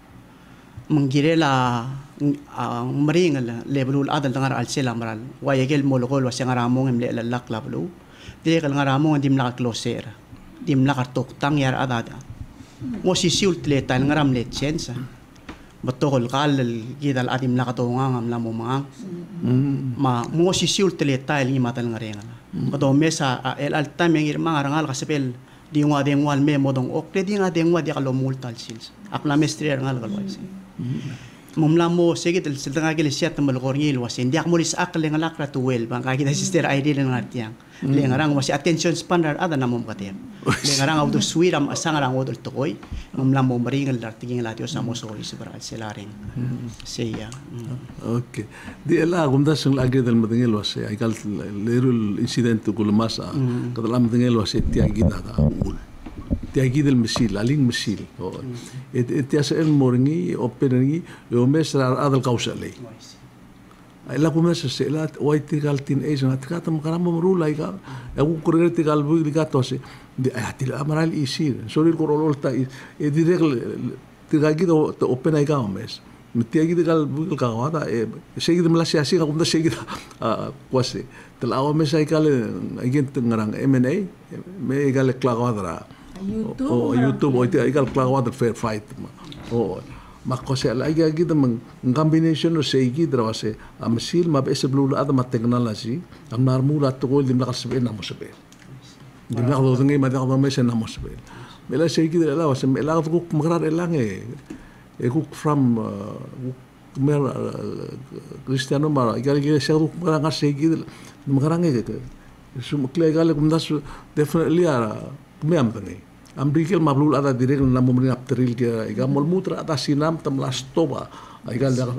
manggirela maringal lebulul adal tangar alsela maral wayegel molokol wasang aramong emle lalak lablu dire kal ngaramong dim lak closer dim lak tang yar adada mo sisiul tletan ngaram letsensa batokol kal gidal adim lakatonga ngam lamo mga ma mo sisiul tletal ni matal ngarenga bato mesa el altam yang irmang arangal kasepel di nga dengwal me modong okre di nga dengwa di kalomultal sils akla mestre arangal kalwais mumla mo sige tel siltanga gilisiat malkorngil wasin diak molis akle ngalakra tuwel bang kakita sister ID ng ngatiang le ngarang wasi attention span ada namom katem le ngarang auto swiram asangarang odol tokoy mumla mo maringal dartiging latio sa mo soli sebral selaring seya okay di ela gumda sing lagi del madingel wasi ay kal lerul incident kul masa kadalam madingel wasi tiagi daga ul tiagi del misil aling misil etias el morngi operangi yo mesra adal kausale ela kumesa se ela waiti galtin eja atkata makaramo marula ika aku kurerti galbu ligato se di atil amaral isir soril korolta e direct tigagi do opena ika mes metiagi de galbu kawada segi de malasia segi kumda segi kwase telawa mesa ika le agent ngarang MNA me ika le klagwadra YouTube o ika klagwadra fair fight makose ala igi agi mang combination no sei igi drawase amsil ma bese blue ada ma technology am narmula to gol dim nakasbe na mosbe dim na do ngi ma da ma mesen na mosbe mela sei igi la wase mela ko magrar elang cook from mer cristiano ma igi sei ko magrar sei igi magrar ngi sum kle gale kum das definitely ara kumyam tani ambrikel mablul ada direk na momri apteril ke iga mol mutra ata sinam tamlas toba igal da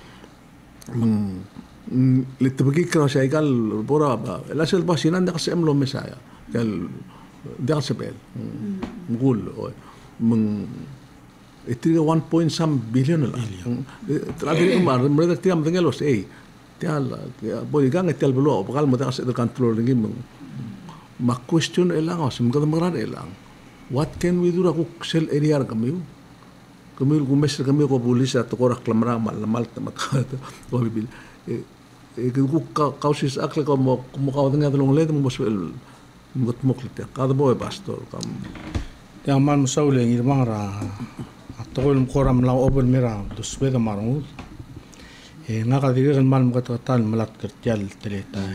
le tbagi kra sha igal bora la sel basinan da kasem lo mesaya gal da sebel ngul meng itiga 1 point some billion la tradir mar mer tiam dengelos tial boy gang tial belo bakal mo da se control ngi ma question elang os mengad magran elang what can we do aku sel area kami gumes kami ko pulis at ko reklamra mal tamat ko bibil ku kausis akle ko mo ka dengan tolong le mo bosel mot moklet kada boy pastor kam man musaule irmang ra atol koram la open mira dos weda marung nga ka digan mal mo ka tal malat kertial teleta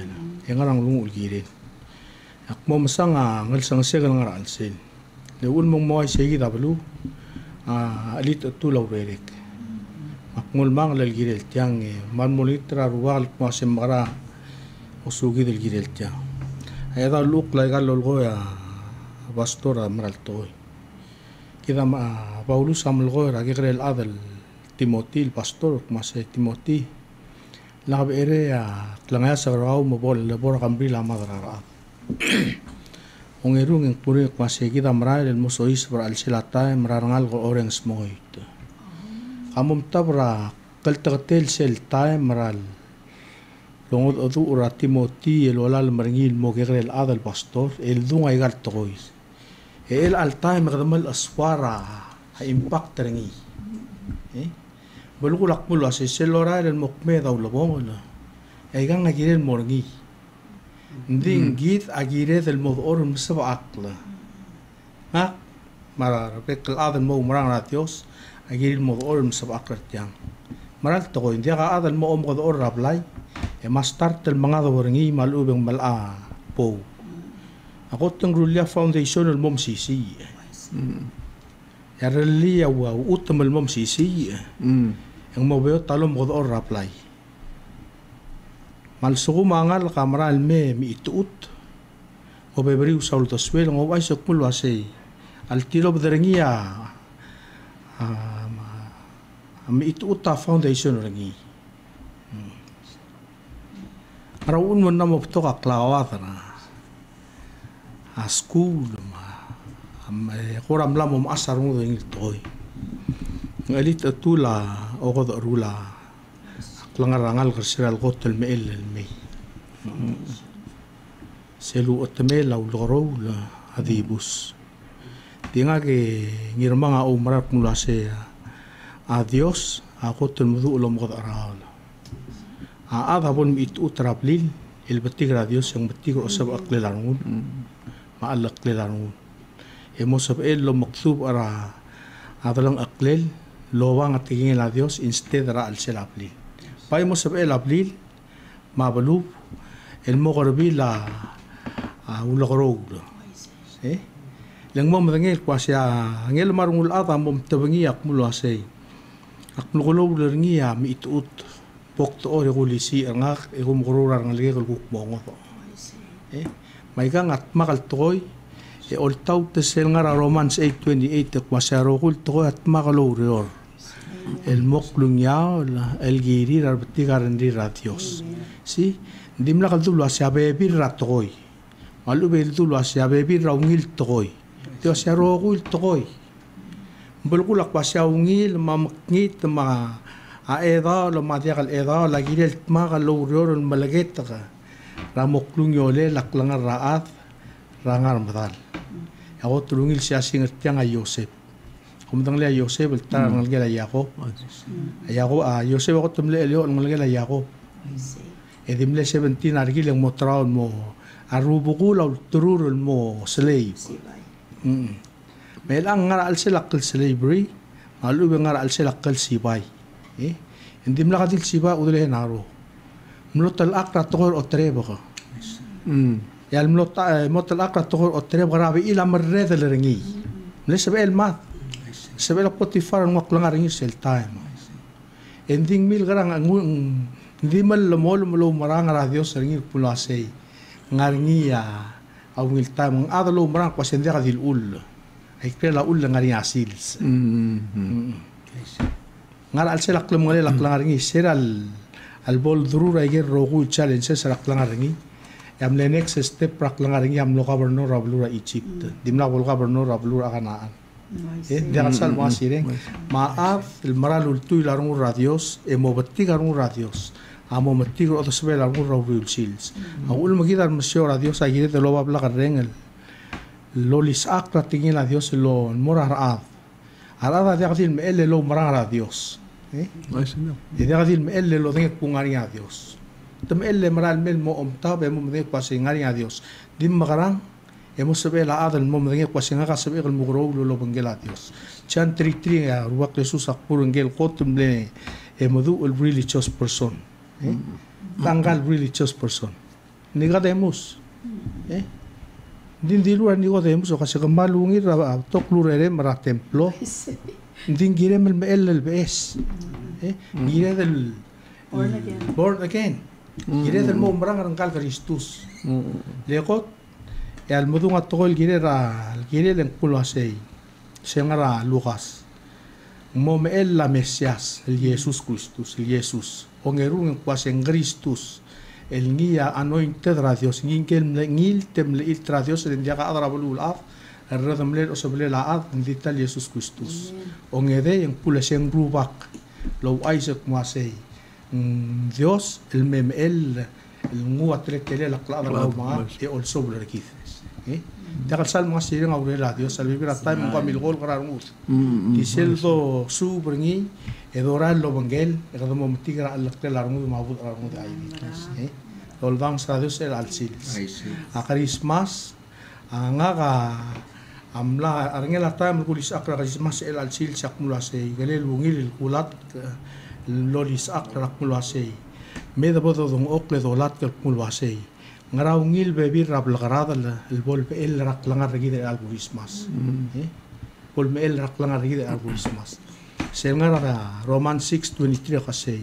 ngarang lungul girin ak mo masanga ngal sang segal ngara alsin le ul mong mo ay segi dablu alit tu law berek ak ngul mang lal girel tiang man molitra ruwal mo semara usugi del girel tiang ayada luk la gal lol goya pastora maral toy kida ma Paulus amul goya gigrel adal Timothy el pastor mas Timothy la bere a tlangaya sa raw mo bol le bor kambri la madara ongerung en puri kwase kita maral el mosois por al silata marangal go oreng smoit amum tabra kaltatel sel tay maral longod odu ura Timothy el olal maringil mo gerel adal pastor el dunga igal tois el al tay magdamal aswara ha impact rengi balugulak mulo si selora el mokme daw lobong ay gang agirel morgi nding git agire del mod orun saba akla ha mara pekal adal mo marang na Dios agirel mod orun saba akla tiang maral to ko india ka adal mo omgod or rablay e master tel mga dawarngi malubeng mala po ako tang Rulia Foundation el mom sisi yareli wa utam el mom sisi ang mobile talom god or apply mal sugu mangal kamera me mi itut o beberi usaul to swel ngo wai sok pul wase al tiro bederengia mi itut ta foundation rangi araun mon namo to ka klawa tara a school ma koram lamom asar mo ding toy ngalit atula o god rula klangarangal kersiral hotel meel me selu otmela uloro adibus tinga ke ngirmanga umrat mula se adios a hotel mudu ulom god aral a ada bon mit utraplil el batigra dios yang batigro sab aklelanun ma alaklelanun emosab el lo maktub ara adalang aklel lowang at tingin la Dios instead ra al selapli pay mo sabi laplil mabalub el mo garbi la ulagorog lang mo madangil kwa siya ngel marungul ata mo tabangi ak mulo say ak mulo lernia mi itut pokto ore kulisi angak e gumgurura ng lege guk mongo may kang at makal toy e oltaw tesel nga Romans 8:28 kwa siya rokul toy at makalorior el moklung yao el giri rabti garandi ratios si dimla kaldulo asya bebi ratoy malu bedulo asya bebi raungil toy tio asya rokul toy bulkulak pasya ungil mamngit ma aeda lo matiakal eda la girel makalorior el malaget ka ramoklung yole laklangar raat rangar madal ako tulungil siya singat tiang ay Yosef kumdang le Yosef tar ngalgela Jacob Yosef ako tumle elio ngalgela Jacob edimle 17 argil ang mo traon mo arubukulaw tururul mo slave may lang ngaral sila kal slavery malubang ngaral sila kal sibay hindi mlakadil siba udule naro mlotal akra tokor o trebo ka yal motal akra tokor o trebo rabi ila marre del rengi mle sabe el mat sabe la Potifar ng waklangar ng sel time ending mil garang hindi man lamol marang ra Dios rengi pulasay ngarngia awil time ng adalo marang pasende ka dil ul ay krela ul ngari asils ngar al selak lemole laklangar ng seral al bol drura ger rogu challenge sa laklangar ng yam le next step laklangar ng yam lo governor rablura Egypt dimla bol governor rablura Kanaan dia sal mga sireng maaf el maralul tuy larong radios e mo batigar ng radios amo matigo oto sabe larong rablul sils ang ul magitar masyo radios agire de lo babla karengel lolis akra tingin la Dios lo mora raad arada dia katil me lo marang radios dia katil me lo dengek pungari a Dios tem maral mel mo omtabe mo dengek pasingari a Dios dim makarang hemos sabe la adal mo dengek pasinga ka sabe kal mugro lo bangela Dios chan tri ya ruak Jesus akpur ngel kotum le modu el religious person tanggal religious person Nicodemus. Hindi luar Nicodemus o kasi kamalungi tok lurere mara templo. Hindi gire mel LBS. Gire del born again. Gire del mo umrang rangkal Kristus. Lekot al mudung atol gire leng pulasei. Sengara Lucas. Mo mel la Mesias, el Jesus Christus, el Jesus. Ongerung en kuaseng Kristus. El guía anointed ra Dios ngil temle il tra Dios en dia ka adra bulul af redamler o sobre la ad dital Jesus Christus ongede en puleseng rubak lo Isaac masei Dios el memel el ngua trekele la clara la ma e ol sobre el kifes dia ka sal mas sireng aurela Dios al vivir hasta mo kamil gol kararmus diseldo su bringi edoral lo bangel kada mo mtigra al larmu mabud armu de ay Olvang sa Dios el alsil. A Christmas nga amla arngela time kulis akra Christmas el alsil sak mula se galel wungil kulat lolis akra mula se me da bodo dong okle dolat kel mula se ngara wungil bebi rab lagarada el bol el rak langar gide al Christmas. Bol me el rak langar gide al Christmas. Se ngara Roman 6:23 kasi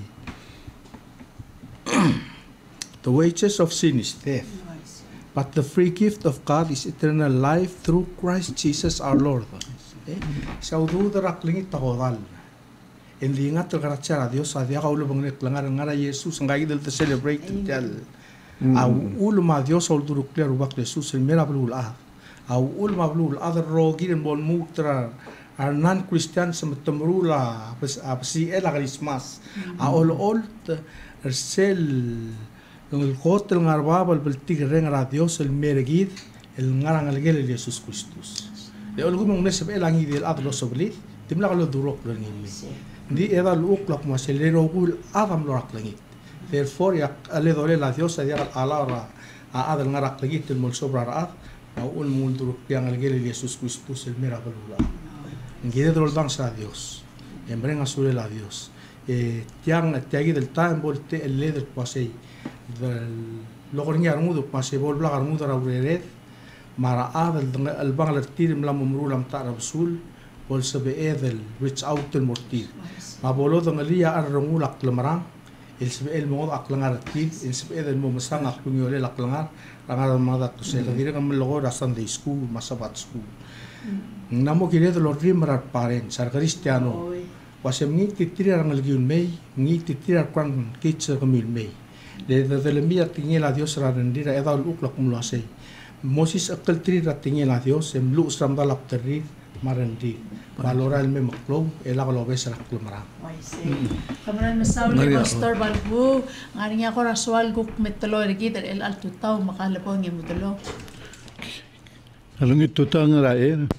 the wages of sin is death, but the free gift of God is eternal life through Christ Jesus our Lord. Saudu daraklingi takodal. Hindi nga tagaratsara Dios sa dia kaulo bang neklangar ngara Jesus ngai del to celebrate tel. Au ulma Dios ol durukler ubak Jesus el mera blul ah. Au ulma blul other rogi en bon mutra are non-Christian sa matamrula si el Christmas. A all sel el hotel ngarbabal beltig rengra Dios el mergid el ngarang algel el Jesus Christus. De olgu mong neseb elangi del adlo sobli timla kalo durok lang ini. Di eda luklak maselero gul adam lorak langit. Therefore ya ale dole la Dios ya alara a adal ngarak langit el mol sobra raat au ul mul durok yang algel el Jesus Christus el miracle. Ngide dol dang sa Dios. Embrenga sule la Dios. Tiang tiagi del time volte el leder pasei logornya armudu masih bol belakar armudu raureret mara adal el bangler tir mlam umrulam ta rasul bol sebe edel reach out el mortir ma bolo dangalia arrungulak lemarang el sebe el mod aklangar tir el sebe edel mo masang aklunyole laklangar langar madat to se dire kam logor Sunday school masabat school namo kire de lordrim marat parent sar cristiano wasem ngi titira rangal giun mei ngi titira kwan kitsa kamil mei de la mía tingela Dios ra rendira eda luk kum lo sei Moses akal tri ra tingela Dios em lu sram da lap terri marendi valora el memo club el aglo besra klumara kamaran masaw ni pastor balbu ngari nga ko rasual guk metelo ergi el alto tau makalapo ngi mutelo alung itu tang ra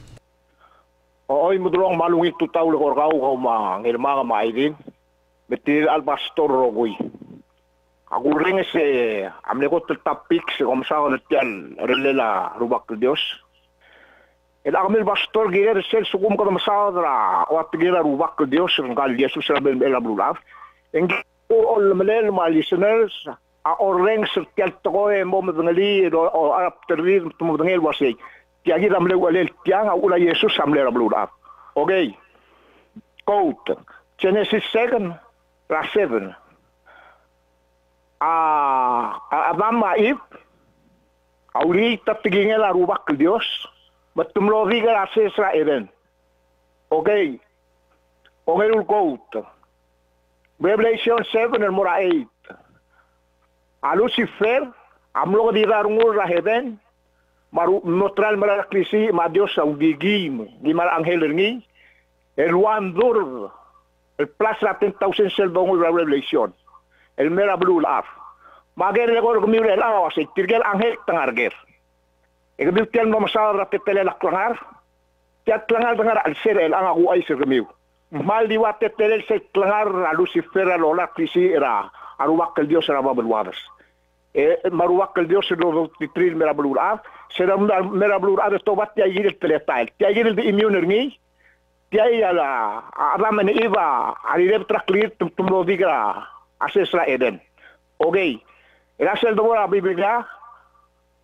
Oy mudrong malungit tutaw le korkau ko ma ngirma ka maidin betir al pastor rogui Aku ring se amne ko tapik se komsa ko netian relela rubak Dios. El amel pastor girer sel sukum ko masadra o atgira rubak Dios ngal Jesus rabel bela brulaf. Engi all melen my listeners a oreng sertial to ko mo ngali o arap terri tumo ngel wasi. Tiagi ramle walel tiang ula Jesus amle brulaf. Okay. Quote Genesis 7 verse 7. Adam maif auli tatigingel arubak Dios matumlo viga ase Israelen okay ongerul quote Revelation 7 and mora 8 a Lucifer amlo dirarungur ra heaven maru notral mara krisi ma Dios au gigim di mara angel ngi el wandur el plus la 10,000 selbong Revelation el mera blue af mager le gor gumir el awas tirgel angel tangarger e gumir tel no masar rapetele la klangar tia klangar tangar al ser el anga ku ay ser gumir mal di wat tel se klangar a Lucifer lo la krisi era aruwak el dios era babel wadas e maruwak el dios lo titril mera blue af será mera blue af to bat ya yir teletal tia yir de immune ni tia ya la aramene iva ali de traklir tum lo digra Asesra Eden. Okay. Gracias al Biblia,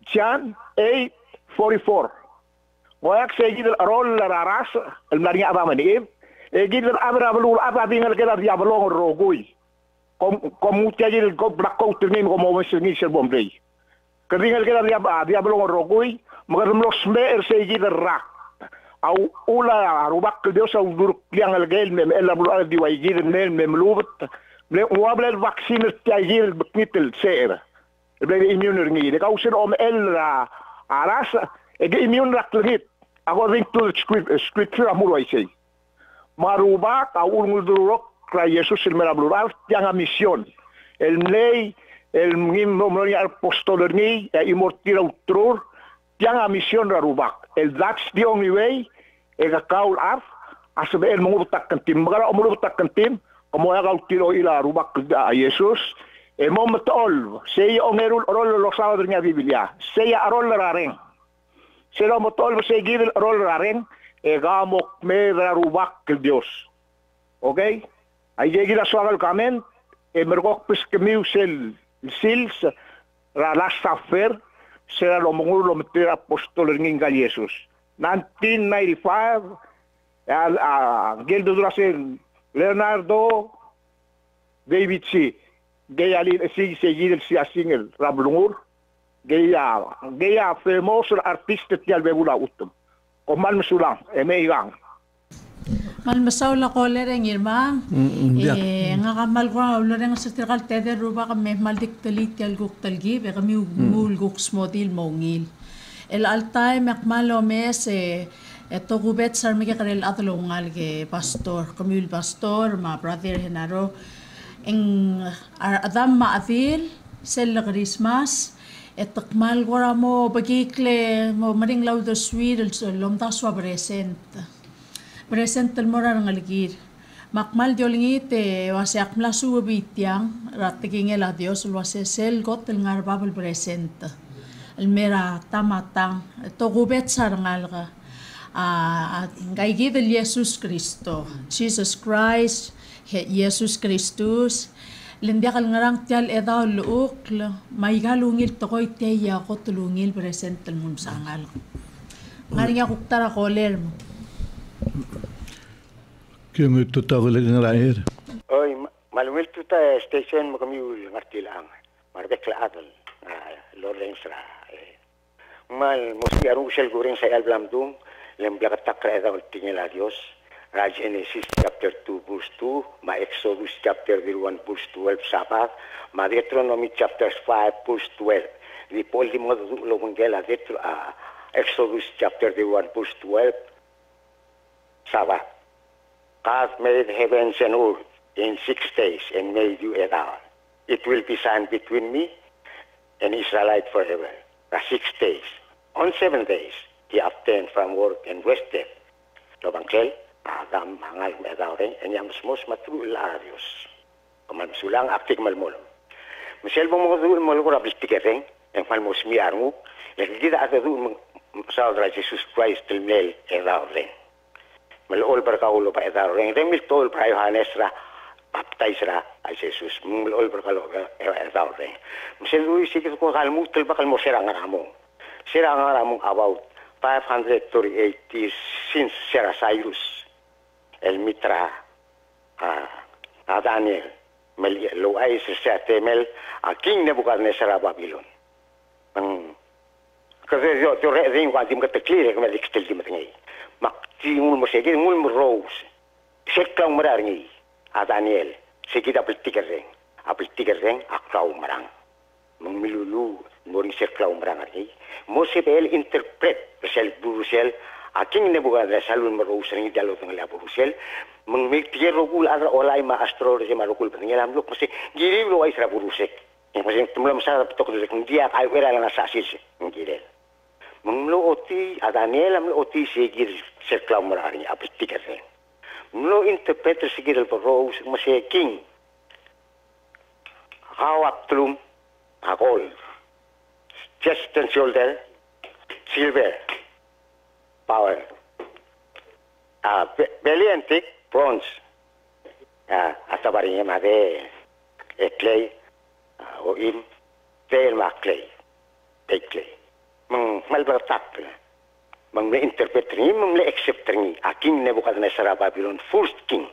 John 8:44. Moyak segidel rol raras el mari abamani. Egidel abrabul ababingal kela diablong rogui. Kom mutiagil go blakko tinin ko mo mesingi sel bombrei. Kedingal kela diablong rogui, magarum los mer segidel rak. Au ula rubak Dios au dur kliangal gel mem ela bulu al diwaigidel mem lubet. Le wabler vaccine tiagil beknitel ser. Beli immune ngi de kausen om el aras ege immune rak legit. According to the scripture amuro isay. Maruba kaul ngudurok kra Yesus el merablural tianga mission. El ley el ngim no ya apostol ngi e immortira utrur tianga mission rarubak. El that's the only way ega kaul af asbe el mungutak kantim magara omulutak kantim como ya gautiro ila rubak a Yesus. E momentol sei ongerul rol lo sábado nga Biblia. Sei arol rareng. Sila motol seguir el rol rareng e gamok me rarubak ke Dios. Okay? Ay gila suagal kamen e mergok pis kemiu sel sils ra last affair sila lo mungulo metira apostol ngingal Jesus. 1995 Gildo Durasen Leonardo David C. Gaya li seguir el single rablungur. Gaya famoso artista tial bebula utum. Komal masulang emeigang. Mal masaula ko lereng irma. Nga kamal ko lereng sa tirkal teder ruba kami maldik talit tial guk talgi be kami ugul guk smodil mongil. El altay makmalo mes eto gubet sarmi ke karel atlongal ke pastor kami pastor ma brother henaro en adam maathil sel Christmas etakmal gora mo bagikle mo maring law the sweet lomta swa present el morar ngaligir makmal diolingit wase akmla su bitiang ratiging el adios wase sel got el ngar babel present el mera tamatang to gubet sarngalga gaigi del Jesus Cristo Jesus Christ Jesus Kristus lindia kal ngarang tial edaw luuk may galungil tokoy teya ko tulungil present el mumsangal ngaring ako tara koler mo kung ito tago lang ngarair oy malumil tuta station mo kami ngartilang marbekla adal Lawrence ra mal mosbiarung sel goreng sa album dung lemblak takra edaw tingel a Dios Genesis chapter 2 verse 2, ma Exodus chapter 1 verse 12 Sabbath, ma Deuteronomy chapter 5 verse 12. Di Paul di modo lo mongela Exodus chapter 1 verse 12 Sabbath. God made heavens and earth in 6 days and made you and I. It will be sign between me and Israelite forever. The 6 days. On 7 days, he obtained from work and rested. Lobangkel, agam hangal medawring and yang smos matul arios. Kaman sulang aktik malmol. Misal mo mo mo ko rabis tikering yang mal mos mi arngu. Lagi kita ada tu saudara Jesus Christ tilmel edawring. Malol berkaulo pa edawring. Remil tol pa Yohanes ra baptize ra a Jesus. Malol berkaulo edawring. Misal lu sikit ko kalmu tel bakal mo serang ramong. Serang ramong about 538 years since Sarah Cyrus. El Mitra a Daniel lo ay sa temel a King Nebuchadnezzar a Babylon kasi yo ring kwa dim ka teklir ka malik stil dim ngai mak ti mul mo sege mul mo rose sekang marar ngai a Daniel segi da ring a kau marang mengmilulu moring sekau marang ngai mo sebel interpret sel burusel Aking Nebuchadnezzar salun merus ring dialog dengan Burusel mengmikir rogul ada olay ma astro si marukul pengelam lu mesti giri lu ai sra Burusek yang mesti temlam sa tok dia kai era la sasis ngire menglo oti Daniel menglo oti segir seklam marani apis tikare menglo interpret segir el rose mesti king hawak tlum akol chest and shoulder silver power. Belly and thick, bronze. Hasta barinya made clay, o im, tail mark clay, take clay. malbertak mang me interpret ni mang le accept ni a king Nebuchadnezzar Babylon first king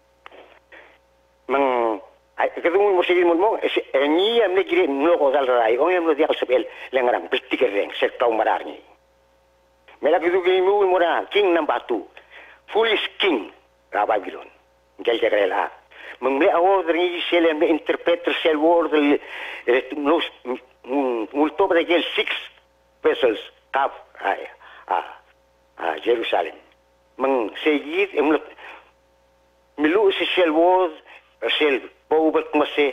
mang kadung mo sige mo ni am le gire no ko dal rai o am lo dia sabel lengarang petiker reng sertau mararni mela kidu gi mu mora king number 2 foolish king Babylon gel jagrela mang me order ni sel me interpreter sel word no multo de gel 6 vessels kaf Jerusalem mang segit milu si sel word sel Boubat mase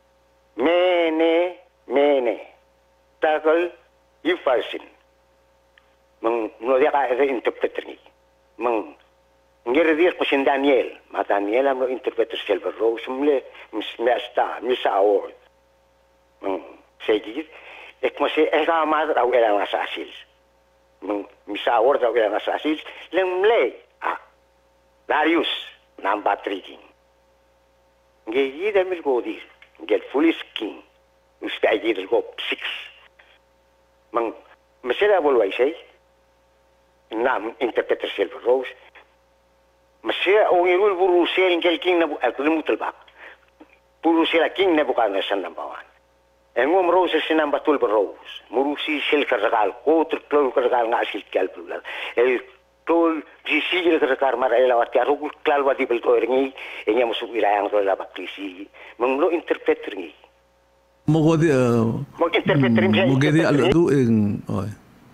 mene tagal ifarsin mang no dia ka interpreter ni mang ngere dia pasin Daniel ma Daniel am interpreter silver rose mle msta misa award mang segi ek mase ega ma raw era asasil mang misa award raw era asasil lemle Darius number 3 king Gegi da mil godir, gel foolish king, ustai gir go 6. Mang mesera bolwai sei. Nam interpreter silver rose. Mesera ongirul buru sel gel king na akudumutul bak. Buru sel king na bukan san nambawan. Engom rose sinam batul rose. Murusi sel kargal, kotr klol kargal ngasil kel bulal. El tol jisi jil kerkar mara elawat ya rugul klal wadi bel ko ringi enya musuk wilayang to la bakrisi menglo interpreter ngi mo godi mo interpreter ngi mo gedi al du en oi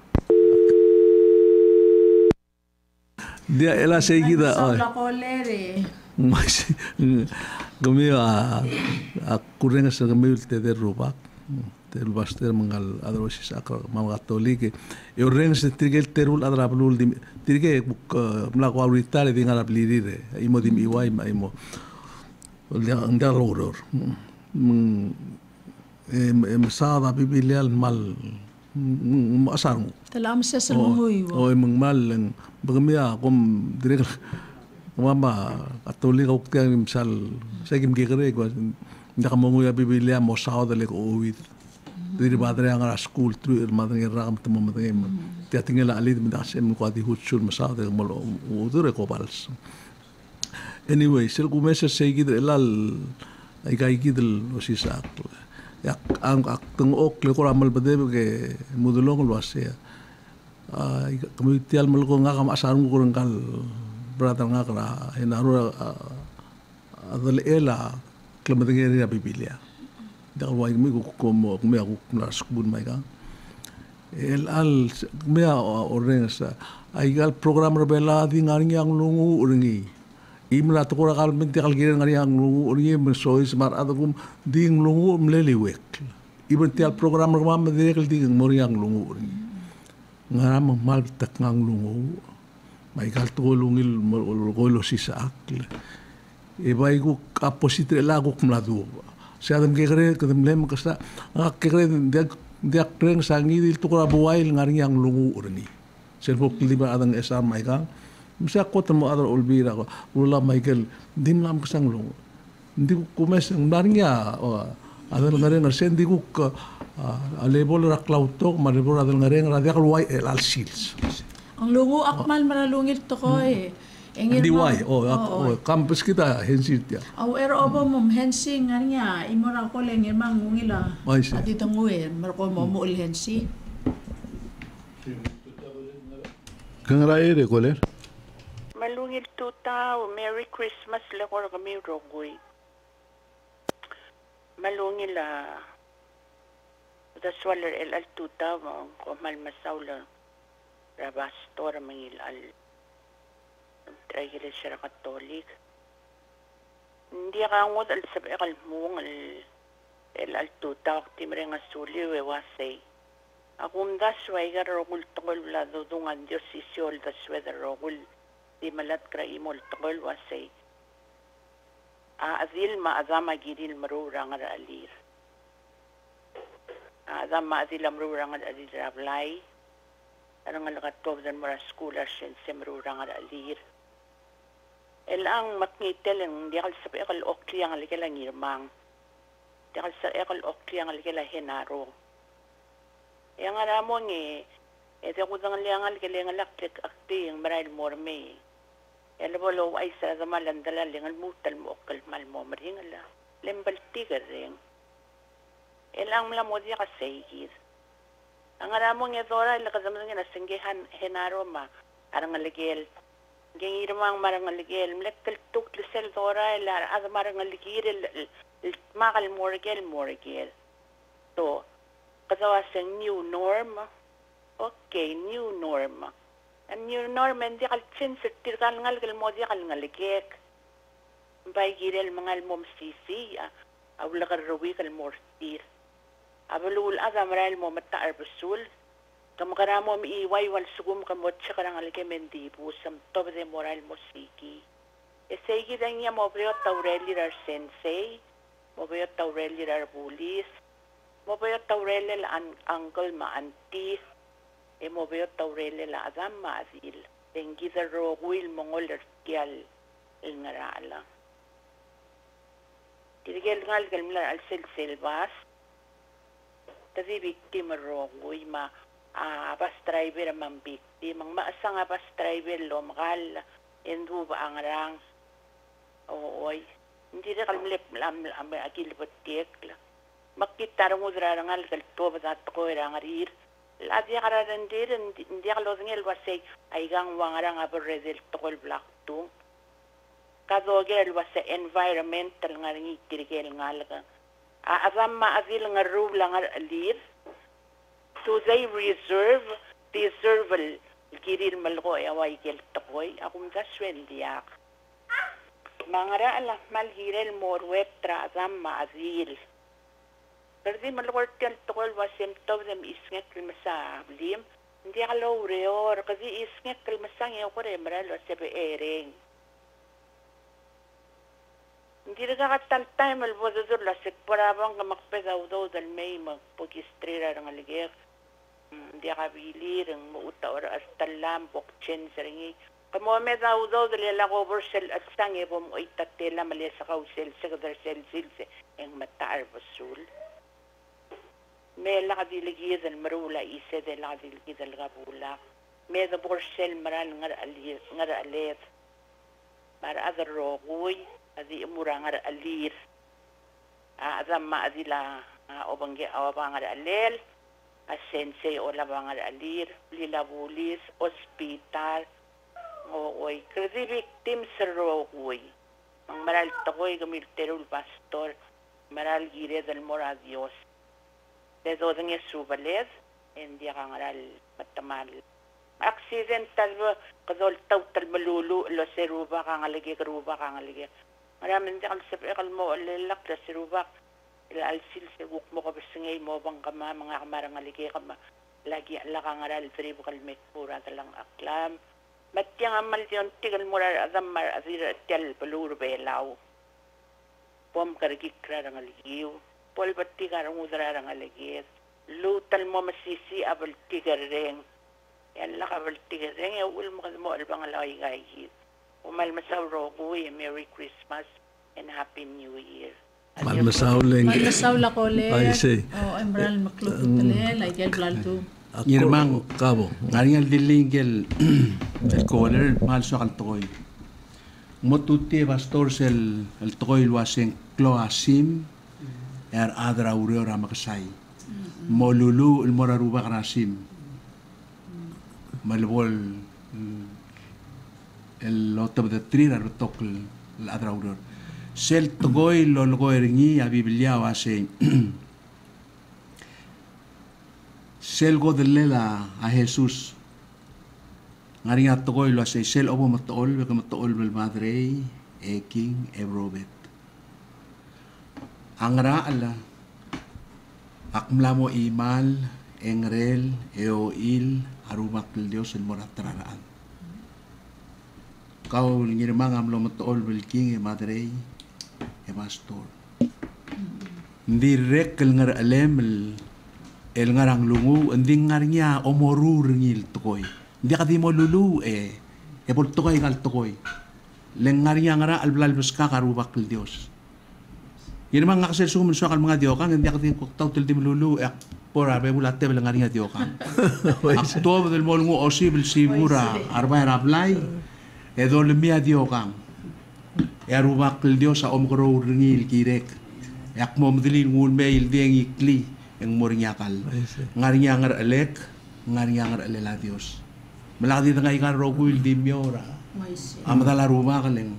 dia ela seguida oi la colere mas gumi a kurenga sa gumi te derruba tel baster mangal adrosis akra mam catholique e orren se tigel terul adra blul di tige mla ko aulitare di ngara blirire imo di iwai ma imo nda loror sada biblia mal masarmu talam se sermui o mang mal bgamia kom direk mama catholique ok tiang misal segim gegere ko nda mo ya biblia mo sada le ko uwit Diri badre ang school through madang ram tamo madang tia tingela ali mindas em ko di hutsul masa de mol udure ko bals anyway sel ku mesa segid elal ay kay gidel osisa ya ang akteng ok le ko ramal bade ke mudulong lo ase ay kamitial mal ko nga kam asarung ko kal brother nga kra enaru adal ela klamadang area biblia Dal wai mi ko mo me aku na skubun mai ka el al me orren sa ai gal program rebela di ngari yang lungu uringi imla to ko kal menti kal giren ngari yang lungu uringi me sois mar adagum ding lungu mleli wek ibn tial program ma me kel ding mor yang lungu uringi ngaram mal tak ngang lungu mai gal to lungil ko lo sisa akle e bai ku apositre la ku mladu Saya adam kekere kedem lem kasta kekere dia kreng sangi dil tu kora buail ngari yang lungu urni servo kliba adang esar maika misa ko temo adar ulbira ko ula michael dim lam kesang lungu ndi ku mes ngarnya adal ngare ngarsen di ku alebol raklauto malebol adal ngare ngara wai el al sils ang lungu akmal maralungit to ko Di wai kampus kita hensit ya. Au ero obo mom hensi nganya imora ko leng emang ngila. Ati tangwe marko mo mo hensi. Kangara ere koler. Malungil tuta o Merry Christmas le ko kami rogoy. Malungil da swaler el al tuta mo ko mal masawla. Rabastor mangil al Trailer siya katolik. Hindi ka ngod al sabi kalmung el altuta timre nga suli wewasay. Akong dasway ka rogul tokol lado dungan Diyos isyol dasway da rogul di malat kra imol tokol wasay. Adil maadama giril marurang ar alir. Adama adil marurang ar alir rablay. Arang alakatov dan mara scholar siya marurang ar alir. Elang maknitel ang di kal sa ekal okli ang alikala ngirmang. Di kal sa ekal okli ang alikala henaro. Yang ada mo ngi ete ko dang liangal ke lengal laklik akti yang maral morme. Ela bolo ay sa zamalan dala lengal mutal mo okal mal mo maringala. Lembal tigar ring. Elang mla mo dia ka seigid. Ang ada mo ngi dora ila kazamang na singgehan henaro ma arang aligel. Ging irmang marang aligel mlekkel tuk lisel dora ila az marang aligir magal morgel. So kazawa sa new norm. Okay, new norm. Ang new norm hindi kal chin sa tirkal ngal mo di kal ngaligek. Bay girel mangal mom sisi awla kal rawi kal mortir. Abalul azamral mo matar basul. Kamakara mo iway wal sugum kamot sa karang alike mendibu sam tobe de moral mo siki. Esegi dan niya mo brio taureli rar sensei, mo brio taureli rar bulis, mo brio taureli la uncle ma auntie, mo brio taureli la azam ma azil. Dengi da ro wil mongol ertial el ngarala. Tirigel ngal galmla al silbas. Tadi biktima ro wi ma bus driver man biktima mang maasang bus driver lo makal endu ba ang rang oy hindi na kalmlep lam akil batek la makita mo drangal kal to ba ko rangarir la dia karadan dir hindi kalo ngel wasay ay gang wangarang aberredel tokol black tu kadogel wasa environmental ngaringi tirgel ngalga azam ma azil nga rule nga alir so they deserve girir malgo away gel tokoy akum da sweldiak mangara ala mal girel mor webtra azam ma azil perdi malgo tel tokol wasem tob dem isnget masa blim ndi alo reor kazi isnget masang yo kore maral wasebe ereng. Hindi na kakatantay malbodador la sekparabang kamakpedaw daw dal may magpagistrira ng aligir. Hindi kabili ring muuta or astalam bokchen sa ringi. Kamome daw daw dal yalak over sel at sangi bom o itatela malia sa kausel sa kadar sel silse ang mataar basul. May lakadiligid al marula isa de lakadiligid al gabula. May da borsel maral ngar alir. Para adar rogoy. Adi umurangar alir azam ma adila obangge awabangar alel asense olabangar alir lilabulis hospital oy kredi victim serrogoy ang maral tokoy gamil terul pastor maral gire del mora Dios de dodenge subalez endi kangaral matamal accidental kadol tawtal malulu lo seruba kangaligi karuba kangaligi maraming di kalsapikal mo alilak na sirubak ilalsil siguk mo kabisingay mo bang kama mga kamarang aligi kama lagi alakang aral tribukal mekpura talang aklam matyang amal diyon tigal mura azamar azira tial paluro belaw pom karigikra ng aligiw pol bati karang udra ng aligid lutal mo masisi abal tigar ring yan lakabal tigar ring yaul mo albang alay gayid Umalmasaw rogo Merry Christmas and Happy New Year. Malmasaw leng. Malmasaw la ko le. Ay say. Oh, embral maklutut le, like el blalto. Yirmang kabo. Ngaringal dilingel el koler mal so kal toy. Motuti pastor sel el toy waseng cloasim adra aurora makasay. Molulu el moraruba karasim. Malbol el otro de trira rotok el adrauror sel togoy lo logoeringi a biblia wase sel godelela a Jesus ngaringa togoy lo ase sel obo matol be matol bel madre e king e robet angra ala akmlamo imal engrel eoil arumak Dios el moratraraan kau ngirmang am lo matol belking e madre e pastor direk el ngar alem el ngarang lungu ending ngarnya omoru ringil tokoy ndi kadi mo lulu e por tokoy gal tokoy leng ngarnya ngara al blal buska karubak Dios Yan naman nga kasi sumun sa mga diokang, hindi ako din kuktaw til di melulu, pora be bulat te belang nga diokang. Akto del mol ngo osibil sigura, arba rablay, edo lemia diokang. Erumak til dio sa omkro ringil kirek. Yak mo mdilin ngun mail deng ikli, yang moringakal. Ngarinya ngar elek, ngarinya ngar elela Dios. Malaki nga ikan roguil di miora. Amadala rumah kaleng.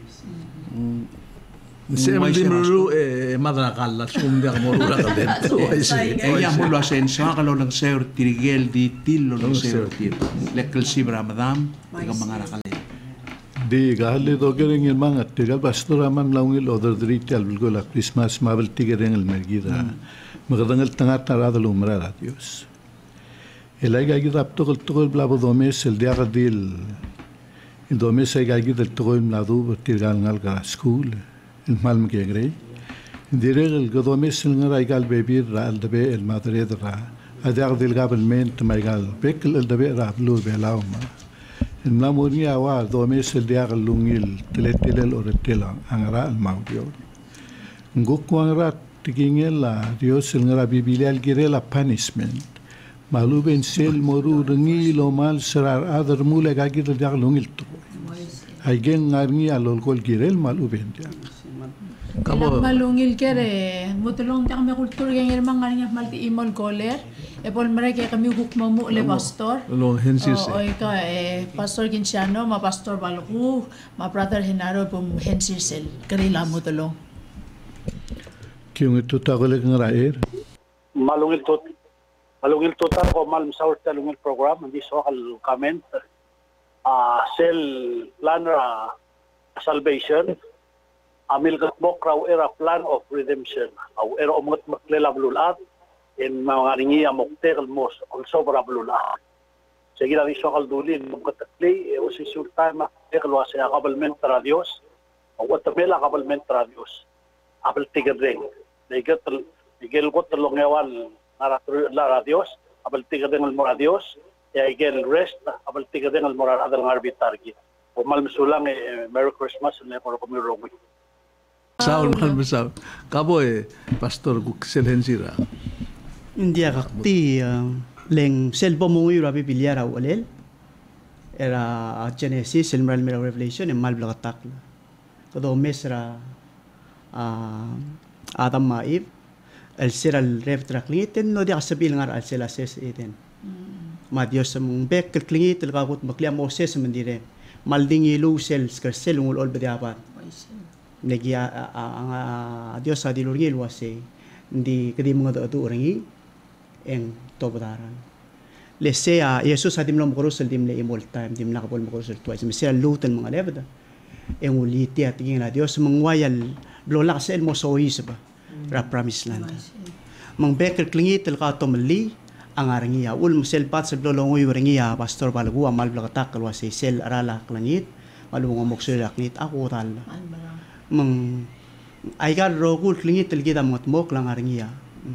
Se me dimru madra kala sumde amorura kadento. Ella mulo asensa kalau ng seur tirigel di tilo ng seur tir. Lekkel sibra madam iga mangara kale. Di gahalli dogering il mga tigal pastora man laungil other drital bilgo la Christmas mabel tigering il mergida. Magadangal tangat na radal umrara Dios. Elay gagi tokol blabo domes el dia dil. Il domes ay gagi del tokol mladu tirgal ngal ka school. المال مكيغري ديريغ القضوميس الغرا يقال بيبير را الدبي المادريد را اداغ ديل قابل مين تما يقال بيك الدبي را بلو بيلاوما الملاموريا وا دوميس الدياغ اللونيل تلتيل اورتيلا انغرا الماوديو نغوك وانغرا تيغينيلا ديوس الغرا بيبيلال غيرلا بانيشمنت مالو بين سيل مورو رنيلو مال سرار ادر مولا غاغير الدياغ لونيل تو هايجين غارني الولكول غيرل مالو بين دياغ Ilang malungil kere, mutulong ta kami kultur yang irmang nga niya malti imol goler. Epol mereka kami hukma mo le pastor. Long hensis. O ika pastor Ginsiano, ma pastor Balku, ma brother Henaro pum hensisel. Karila mutulong. Kung ito tagoleg ng raer? Malungil total ko malum sa talungil program, hindi so kal comment. Cell plan salvation. Amil katmok raw era plan of redemption. Aw era umat maklela blulat in mga ringi amokte kalmos also para blulat. Sige na iso kaldulin magkatakli o si sultan makkel wasa kabalment tra Dios. Aw watamela kabalment tra Dios. Abel tigadeng. Igel ko talongewan la Dios. Abel tigadeng al mora Dios. Ya igel rest abel tigadeng al mora adal ngarbitargi. O malmsulang Merry Christmas na ko kumirogi. Saul mal besar. Kabo pastor kuksel hensira. India kakti leng selbo mungi rabi bilyara walel. Era Genesis el mera Revelation en mal blagatak. Todo mesra Adam maib el ser al rev trakliten no dia sabil ngar al sela ses eten. Ma Dios mong bek klingit el kakut maklia Moses mendire. Maldingi lu sel skersel ungul ol bediapan. Negi ang Dios sa dilurgil wase hindi kadi mga to orangi en tobodaran lese Jesus adim lo mokorosel dim le imol time dim nakapol mokorosel twice mesel lutan mga lebda en uliti at tingin na Dios mangwayal blola sel mo sois ba ra promise land mang bekel klingit el ka tomli ang arangiya ul mesel pat sa blolongoy arangiya pastor balagua mal blagatak wase sel arala klangit malungo moksel aknit ako tal mang aigar rogul klingit telgida motmok lang aringia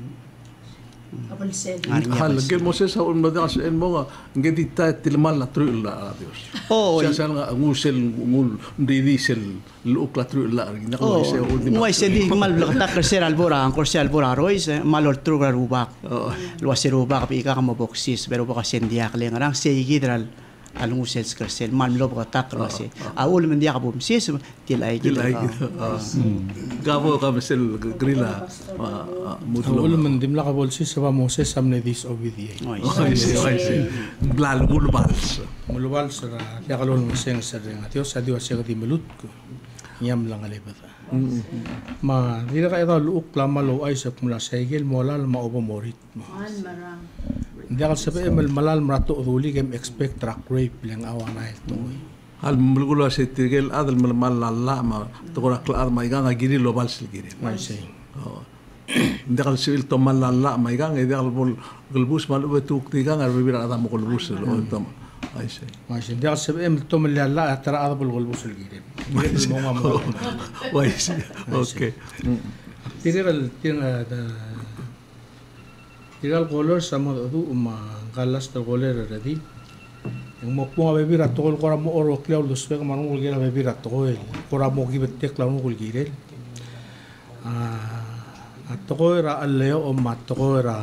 hal gel Moses sa un madas en monga ngedi ta tilmal la tru la Dios siya nga ngusel ngul didisel luk la tru la na ko se mo se di mal blakta kerser albora ang kerser albora rois malor tru rubak lo serubak pi ka mo boksis pero baka sendiak le ngarang se igidral alung usel skersel man lo baka tak kasi awol men dia kabum sis tilai gitu gabo ka mesel grilla mutlo awol men dim la kabol sis sa Moses samne dis obedient glal mulbals ra ya kalon meseng sa Dios sa Dios sa di melut ko nyam lang alebata ma dira ka ito luuk lamalo ay sa mula segel molal maobomorit marang hindi ako sabi malal marato uli kem expect track rape lang awa na ito hal mulgulo sa tigel adal malala ma tukura klar ma igang giri lo balsil giri hindi kal sibil to malala ma igang hindi kal bol gulbus malu betuk tigang ar bibira adam gulbus lo to ay say ماشي دي حسب تو من لا ترى هذا بالغلبوس الجديد كويس اوكي تيغال غولر سما دو ما غلاس غولر ردي mo po nga bebira tol ko mo oro klaw dos pe man ngul gela bebira tol ko mo gibet tek klaw ngul girel Atokoira aleo o matokoira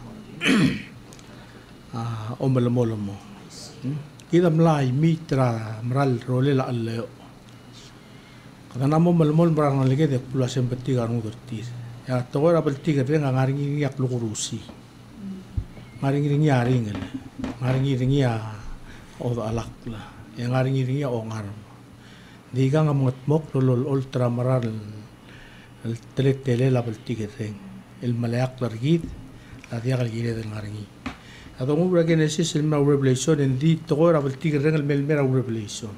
o malamolamo. Kita mlai mitra mral rolela aleo. Karena mo malamol marang lagi de pula sempeti kan udurti. Ya tokoira belti kan ngaringi yak lukurusi. Ngaringi aring ngaringi ya o alak la. Yang ngaringi ya o ngar. Di ka ngamotmok lol ultra maral el tele la beltigeteng el malayak largid la dia galgire del ngaringi ado mo bra Genesis el ma revelation en di togora beltigeteng el melmera revelation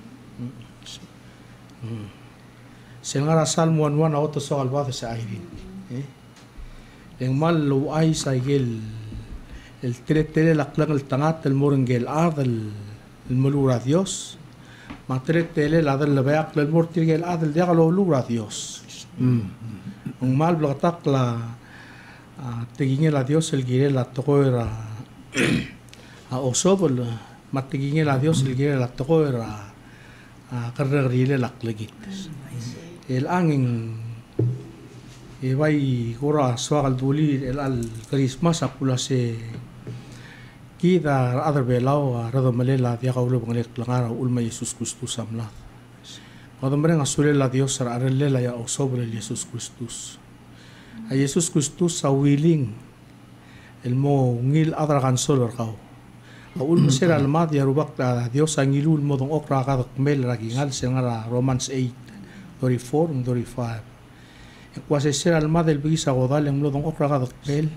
sengara salmo 1 auto so alba sa airin en mal lo ai saigel el tele la clan el tangat el morengel adel el molura Dios ma tele la del beak el mortigel adel dia lo lura Dios un mal blotak la tigingel a Dios el gire la tocoera a osobol matigingel a Dios el gire la tocoera a carrerile la clegit el angin e vai gora soal duli el al Christmas akula se kita other belau rado malela dia kaulo bangalek langara ulma Yesus Kristus amla. Kada mereka sulela Dios ararlela ya sobre Yesus Kristus. A Yesus Kristus sa willing el mo ngil adra kan solor kau. Aul mesera almat ya rubak Dios ang ngilul mo dong okra ka mel ragingal sengara Romans 8:34 35. Kuasa sera almat el bisa godal yang mo dong okra ka mel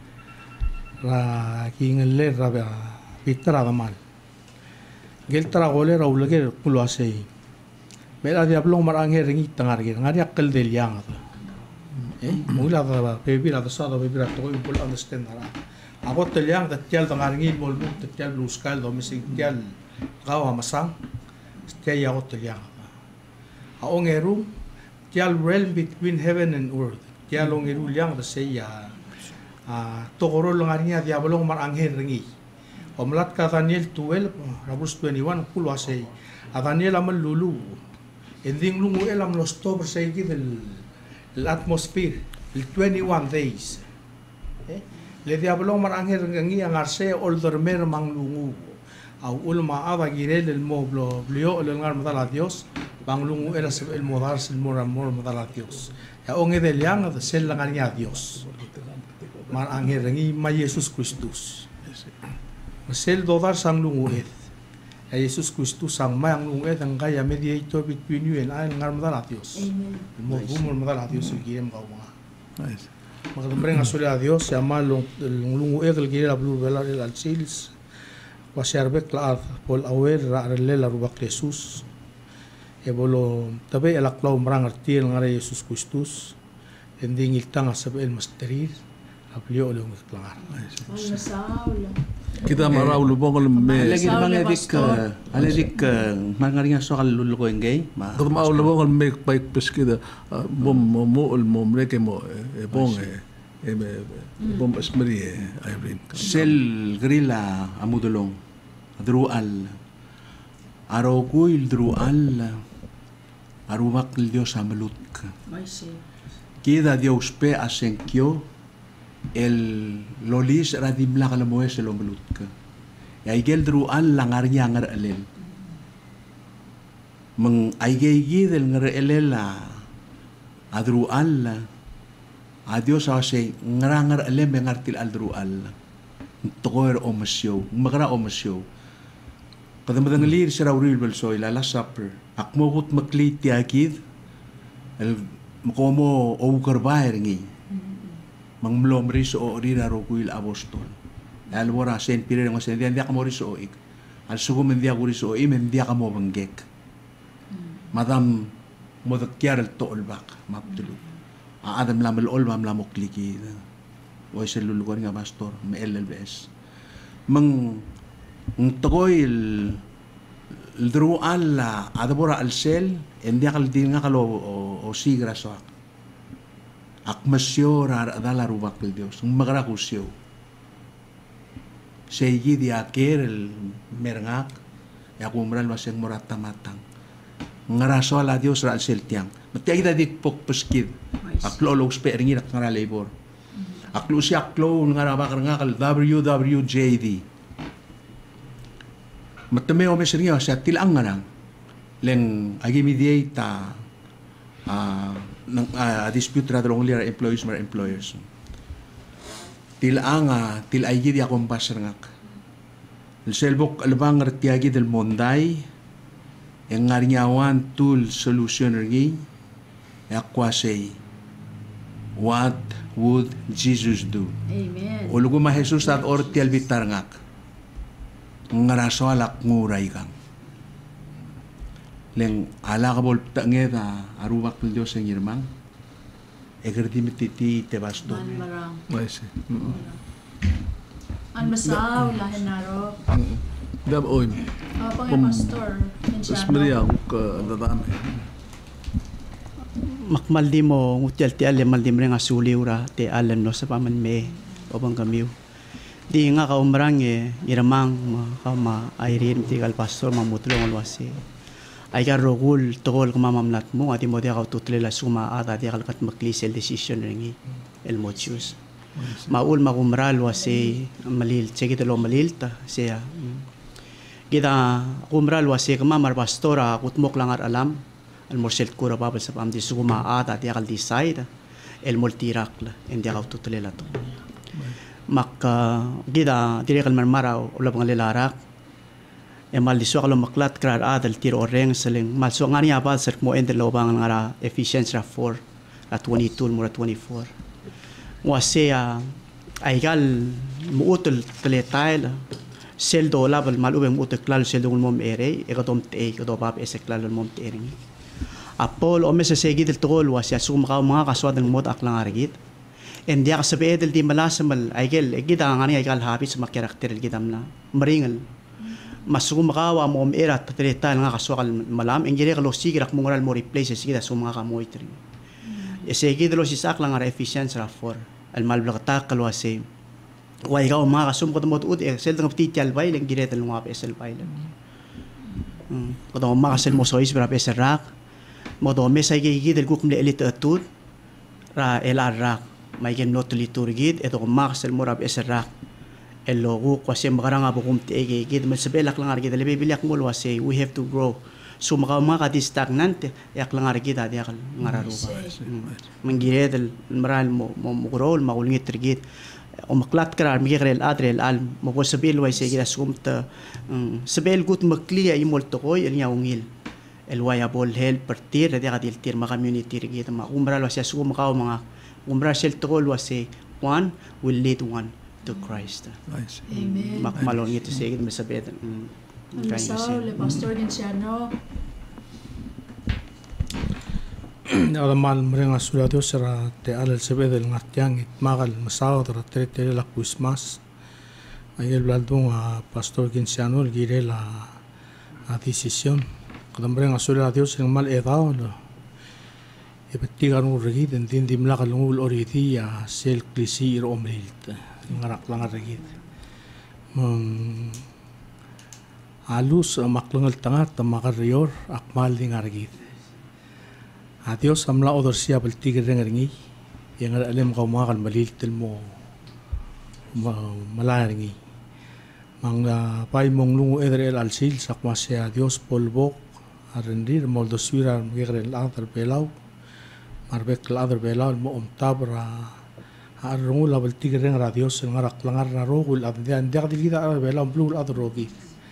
ra kingal le ra pitra damal. Gel tra gole ra ulage kulo asei. Mela diablo maranghe ringi tangar gir ngari akal del yang mula da baby la da baby to impul understand ara agot del yang da tial tangar ngi bol mut tial luskal do mising tial gawa masang tial ya got del yang a ongeru tial realm between heaven and earth tial ongeru yang da say ya to goro ngari diablo maranghe ringi omlat ka Daniel 12 Rabus 21 pulo asay a Daniel amal lulu ending lungu elam los tober seigi del atmosphere el 21 days le diablo marangher ngi angarse oldermer mang lungu au ulma aba girel el moblo blio el ngar madala Dios bang lungu era el modar el moramor madala Dios ya onge del yang de sel ngania Dios marangher ngi ma Yesus Kristus sel dodar sang lungu a Yesus Kristus sang mayang lungue ang kaya mediator between you and I ngar madala Dios. Mo bumol madala Dios el gire mga mga. Magdambre nga suli a Dios ya mal lungue el gire la blue velar el alcils. Wasiarbek la pol awer ra la rubak Jesus. E bolo tabe el aklaw marang artiel ngare Yesus Kristus. Ending iltang asab el masterir. Aplio lo ngklangar. Kita marau lubong kalau lagi aledik mangaringa soal lulu ko engay kalau mau lubong kalau make baik pes kita bom mereka mo bong bom esmeri Irene sel grila amudulong drual aroguil drual arumak Dios amalut kita Dios pe asenkyo el lolis radim la kalamoes el omelut ka ya igel druan langar ngar alel mang aigegi del ngar elela adruan la adios ase ngar alem ngartil aldruan tokoer omasyo magra omasyo kadang lir sira uril belsoy la supper akmogut maklit tiagid el mkomo o karbaer ngi mang mlom riso o rira roguil apostol al wora sen pire ng sen dia ka mo riso ik al sugo men dia riso i men dia ka mo banggek madam mo dakyar el tol bak maptulu a adam lam el olma lam okliki o is el lugar nga pastor me LLBS mang togoy el dru alla adabora al sel en dia kal din nga kalo o sigra so akmasyo dala rubak del Dios magra kusyo segi dia ker el merngak ya kumral maseng morata matang ngaraso ala Dios ra sel tiang mati ida dik pok peskid aklo lo spe ringi rak ngara labor aklo si aklo ngara bakar ngakal WWJD matame o mesriya sa tilang ngarang leng agi mediata dispute ra dalong lira employees mar employers tilanga tilay di akong pasarngak selbok albang retiagi del monday yang ngarinyawan tool solution ringi yakwasay what would Jesus do? Amen. Ulugo ma Jesus at ortial bitarngak ngaraso alak nguray kang leng ala ka bol tangeda arubak ng Diyos ang irmang egerdi mititi te basto Marang. Maisi. An masaw lahin naro. Dab oy. Pang pastor. Smeria ko dadame. Makmaldi mo ngutial ti alam maldi mo nga suliw ra ti alam no sa paman me obang kamiw. Di nga ka umrang iramang ka ma airin ti kal pastor mamutulong alwasi. Ay ka rogul tokol kumamamlat mo ati mo di ka tutulila suma ata di ka kat maklisel decision ringi el motius. Maul makumral wasi malil cheki telo malilta siya. Kita kumral wasi kamamar pastora kutmok langar alam el morselt kura babal sa pam di suma ata di ka decide el multirak la hindi ka tutulila to. Maka kita dire kal marmaraw ulab ng lilarak mal diso kalau maklat krar adal tiro oreng seling mal so ngani apa ser mo ender lobang ngara efficiency ra 4 at 22 mura 24 wasea aigal muutul teletail sel do label mal ubeng muutul klal sel do mom ere e katom te ko do bab ese klal mom te ering apol o mesa segi del tol wasea sum ka mga kaswad ng mod aklang argit en dia kasabe del di malasamal aigel gida ngani aigal habit sa karakter gidam na maringal masugum makawa mo erat patreta nga kaswakal malam engire kalo sigirak mo ngoral mo replace sigida suma ka mo itring esegi delo sisak lang ara efficiency ra for al malblakta kalo ase way ka ma kasum ko mod ud sel ng titial bay lang gire tel nga pesel bay lang ko do ma kasel mo sois bra pesel rak mo do me say gigi del guk mle elite atud ra elar rak may gen not liturgid eto ma kasel mo ra pesel rak el logo kasi makaranga po kung tiigi gid masabelak lang argid lebi bilyak mo wase we have to grow so maka di stagnant yak lang argid adi akal ngararuba mangire del maral mo grow maulingit trigit o maklat krar migirel adrel al mo po sabil wase gida sumta sabel gut makliya imol tokoy el nyaungil el wayabol help partir adi kadil tir ma community rigid ma umbral wase sum ka mga umbral sel tokol wase one will lead one to Christ. Nice. Amen. Makmalong ito sigit masabit. Masaw le pastor din siya no. Alamal mereka sudah tu sera te alal sebe del ngatiang it magal masaw tera tere la Christmas. Ayel bladung pastor Ginciano gire la decisión. Kadang mereka sudah tu sera mal edao lo. Ipetigan urigi dan tindim la kalungul oriti ya sel klisi ir omrilt. Ngarak langar rigid alus maklangal tangat makarior akmal ding argid adios amla odor siya baltigir rengi yang alam kau makan balil telmo malaringi mangga pai monglungu edrel alsil sakmasya adios polbok arendir moldoswira migren ladar belau marbek ladar belau mo omtabra arungu la baltigir reng radios ngarak langar narogul abdian dia digida bela blue adrogi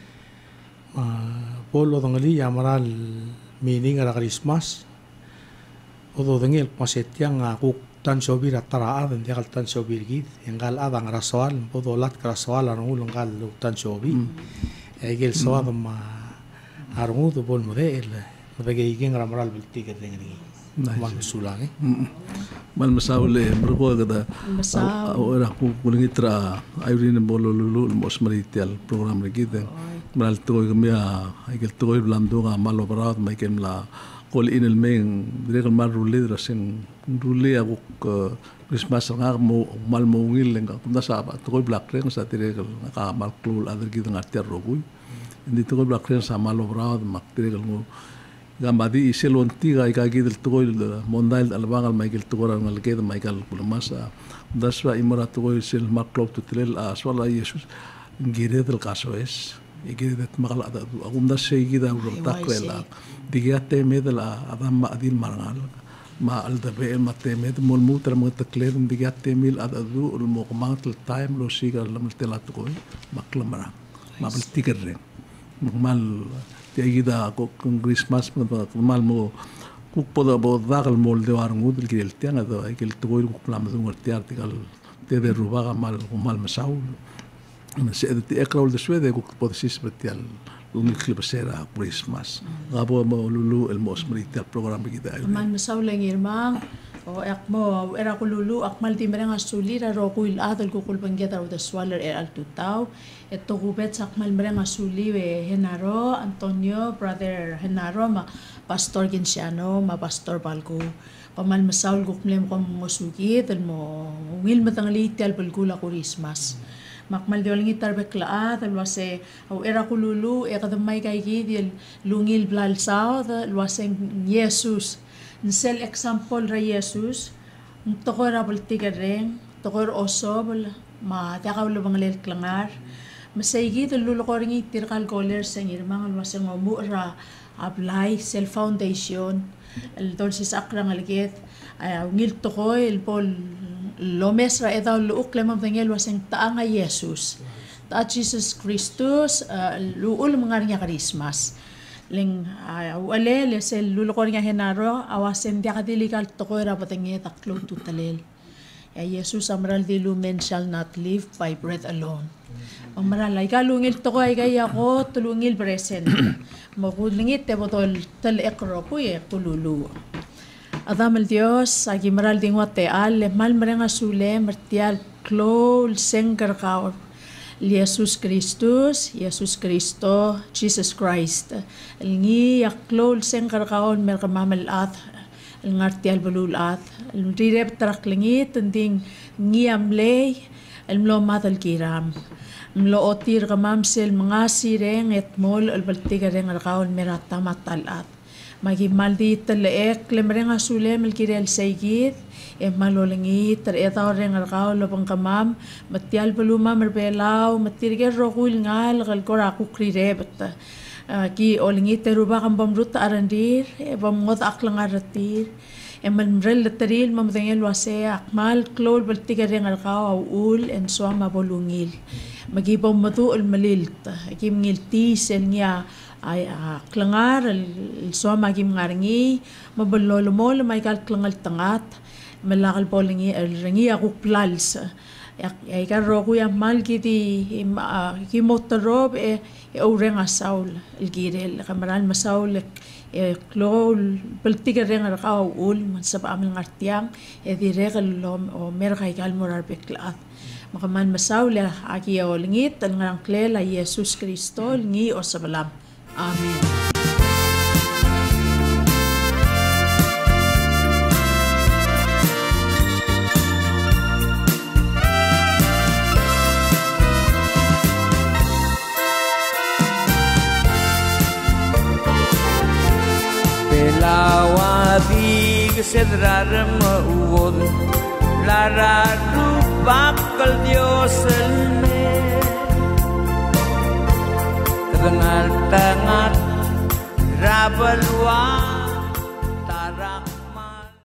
polo dongali amaral meaning ara Christmas odo dengel pasetiang aku tan sobira taraa dan dia tan sobir gid enggal adang rasoal podo lat krasoal arungu ngal tan sobi egel soad ma arungu to bol model mabagay ging ramaral baltigir reng ni man sulang Mal masaule berko kada Masaw. ora ku kulingitra ayrin bololulu mos maritial program regite mal toy kemia aikel toy blamdo ga malo barat maikem la kol in el men direk mal rulle drasen rulle aku Christmas nga mo mal mo ngil nga kumda sa toy black reng sa direk ka mal klul adar gid ngater rogui indi toy black reng sa malo barat mak direk ngo Gambadi iselon tiga ikagi del tugoi mondail albangal Michael tugora ngalgeda Michael pulamasa daswa imara tugoi sel maklop tutlel aswala Jesus ngire del caso es igire det makal ada agunda seguida urtaklela digate medela adam adil marangal ma aldabe mate med mol mutra mutakler digate mil adadu ul moqmat time lo siga lam telat tugoi maklamara ma bel tigerre mal Tiagida con Christmas mal mo kuk poda bodagal molde warngu del kirel tianga do ay kel tugoy kuk plam do ngorti artikel te de rubaga mal masau se de ekrol de Suede kuk poda sis betial unik klipsera Christmas gabo mo lulu el mosmrita program kita mal masau lengirmang o akmo era kululu akmal timbrang asulira ro kuil adal kukul panggeta o de swaller al tutau eto gubet sakmal mrang asuli we Henaro Antonio brother Henaro ma pastor Ginciano ma pastor Balgo pamal masaul gukmlem kom mosugi del mo ngil matangali tel bulgula Christmas makmal diolingi tarbekla dal wase o era kululu e kadamay kay gidil lungil blalsao dal wase Jesus Nsel example ra Jesus, tokor abulti gareng, tokor osobol, ma takaw lubang lel klangar, masaygi lulukoring itirkal goler sa irmang alwasang omura ablay self foundation, el don si sakrang algit, ngil tokoy el pol lomes ra edaw luuk lemang tangel wasang taanga Jesus, ta Jesus Christus luul mangarnya Christmas. Ling wale le sel lulukor nga Henaro awasen dia kadilikal tokoira patangi taklo tutalel ya Jesus amral di lumen shall not live by bread alone amral ay kalungil tokoy kay ako tulungil present magulingit te botol tal ekro puye kululu Adam el Dios agi maral dingwate al mal marenga sule martial klol sengker kaor Jesus Christus, Jesus Cristo, Jesus Christ. Ngi yaklol seng karkaon merkamamal ngarti al balul rirep trak lingit tending ngi amlay mlo matal kiram. Mlo otir kamamsel mangasi reng et mol al baltiga reng karkaon merata matal Magi maldi talaek lemreng asulem el kirel saygid malolingi ter eta reng arkaw lobang kamam matial baluma merbelaw matirge rogul ngal gal kora kukrirebet ki olingi teruba kam bamrut arandir bamngot aklang aratir emanrel lataril mamdengel wase akmal klol baltiga reng arkaw ul en swama bolungil magi bamatu el malilt kim ngilti selnya ay klangar swama kim ngarngi mabalolomol may kal klangal tangat malakal polingi ringi ako plals ay karo ko yung mal kiti kimotarob ureng asaul ilgirel kamaral masaul klol baltiga reng arakaw ul mansab amil ngartiang direk lom o merkay kalmorar beklat makaman masaul aki olingit al ngarangklel ay Jesus Kristo ngi o sabalam Amen. Pelawabig sedrar mauod laradu bakal Dios elme Tengal tangat rabalwa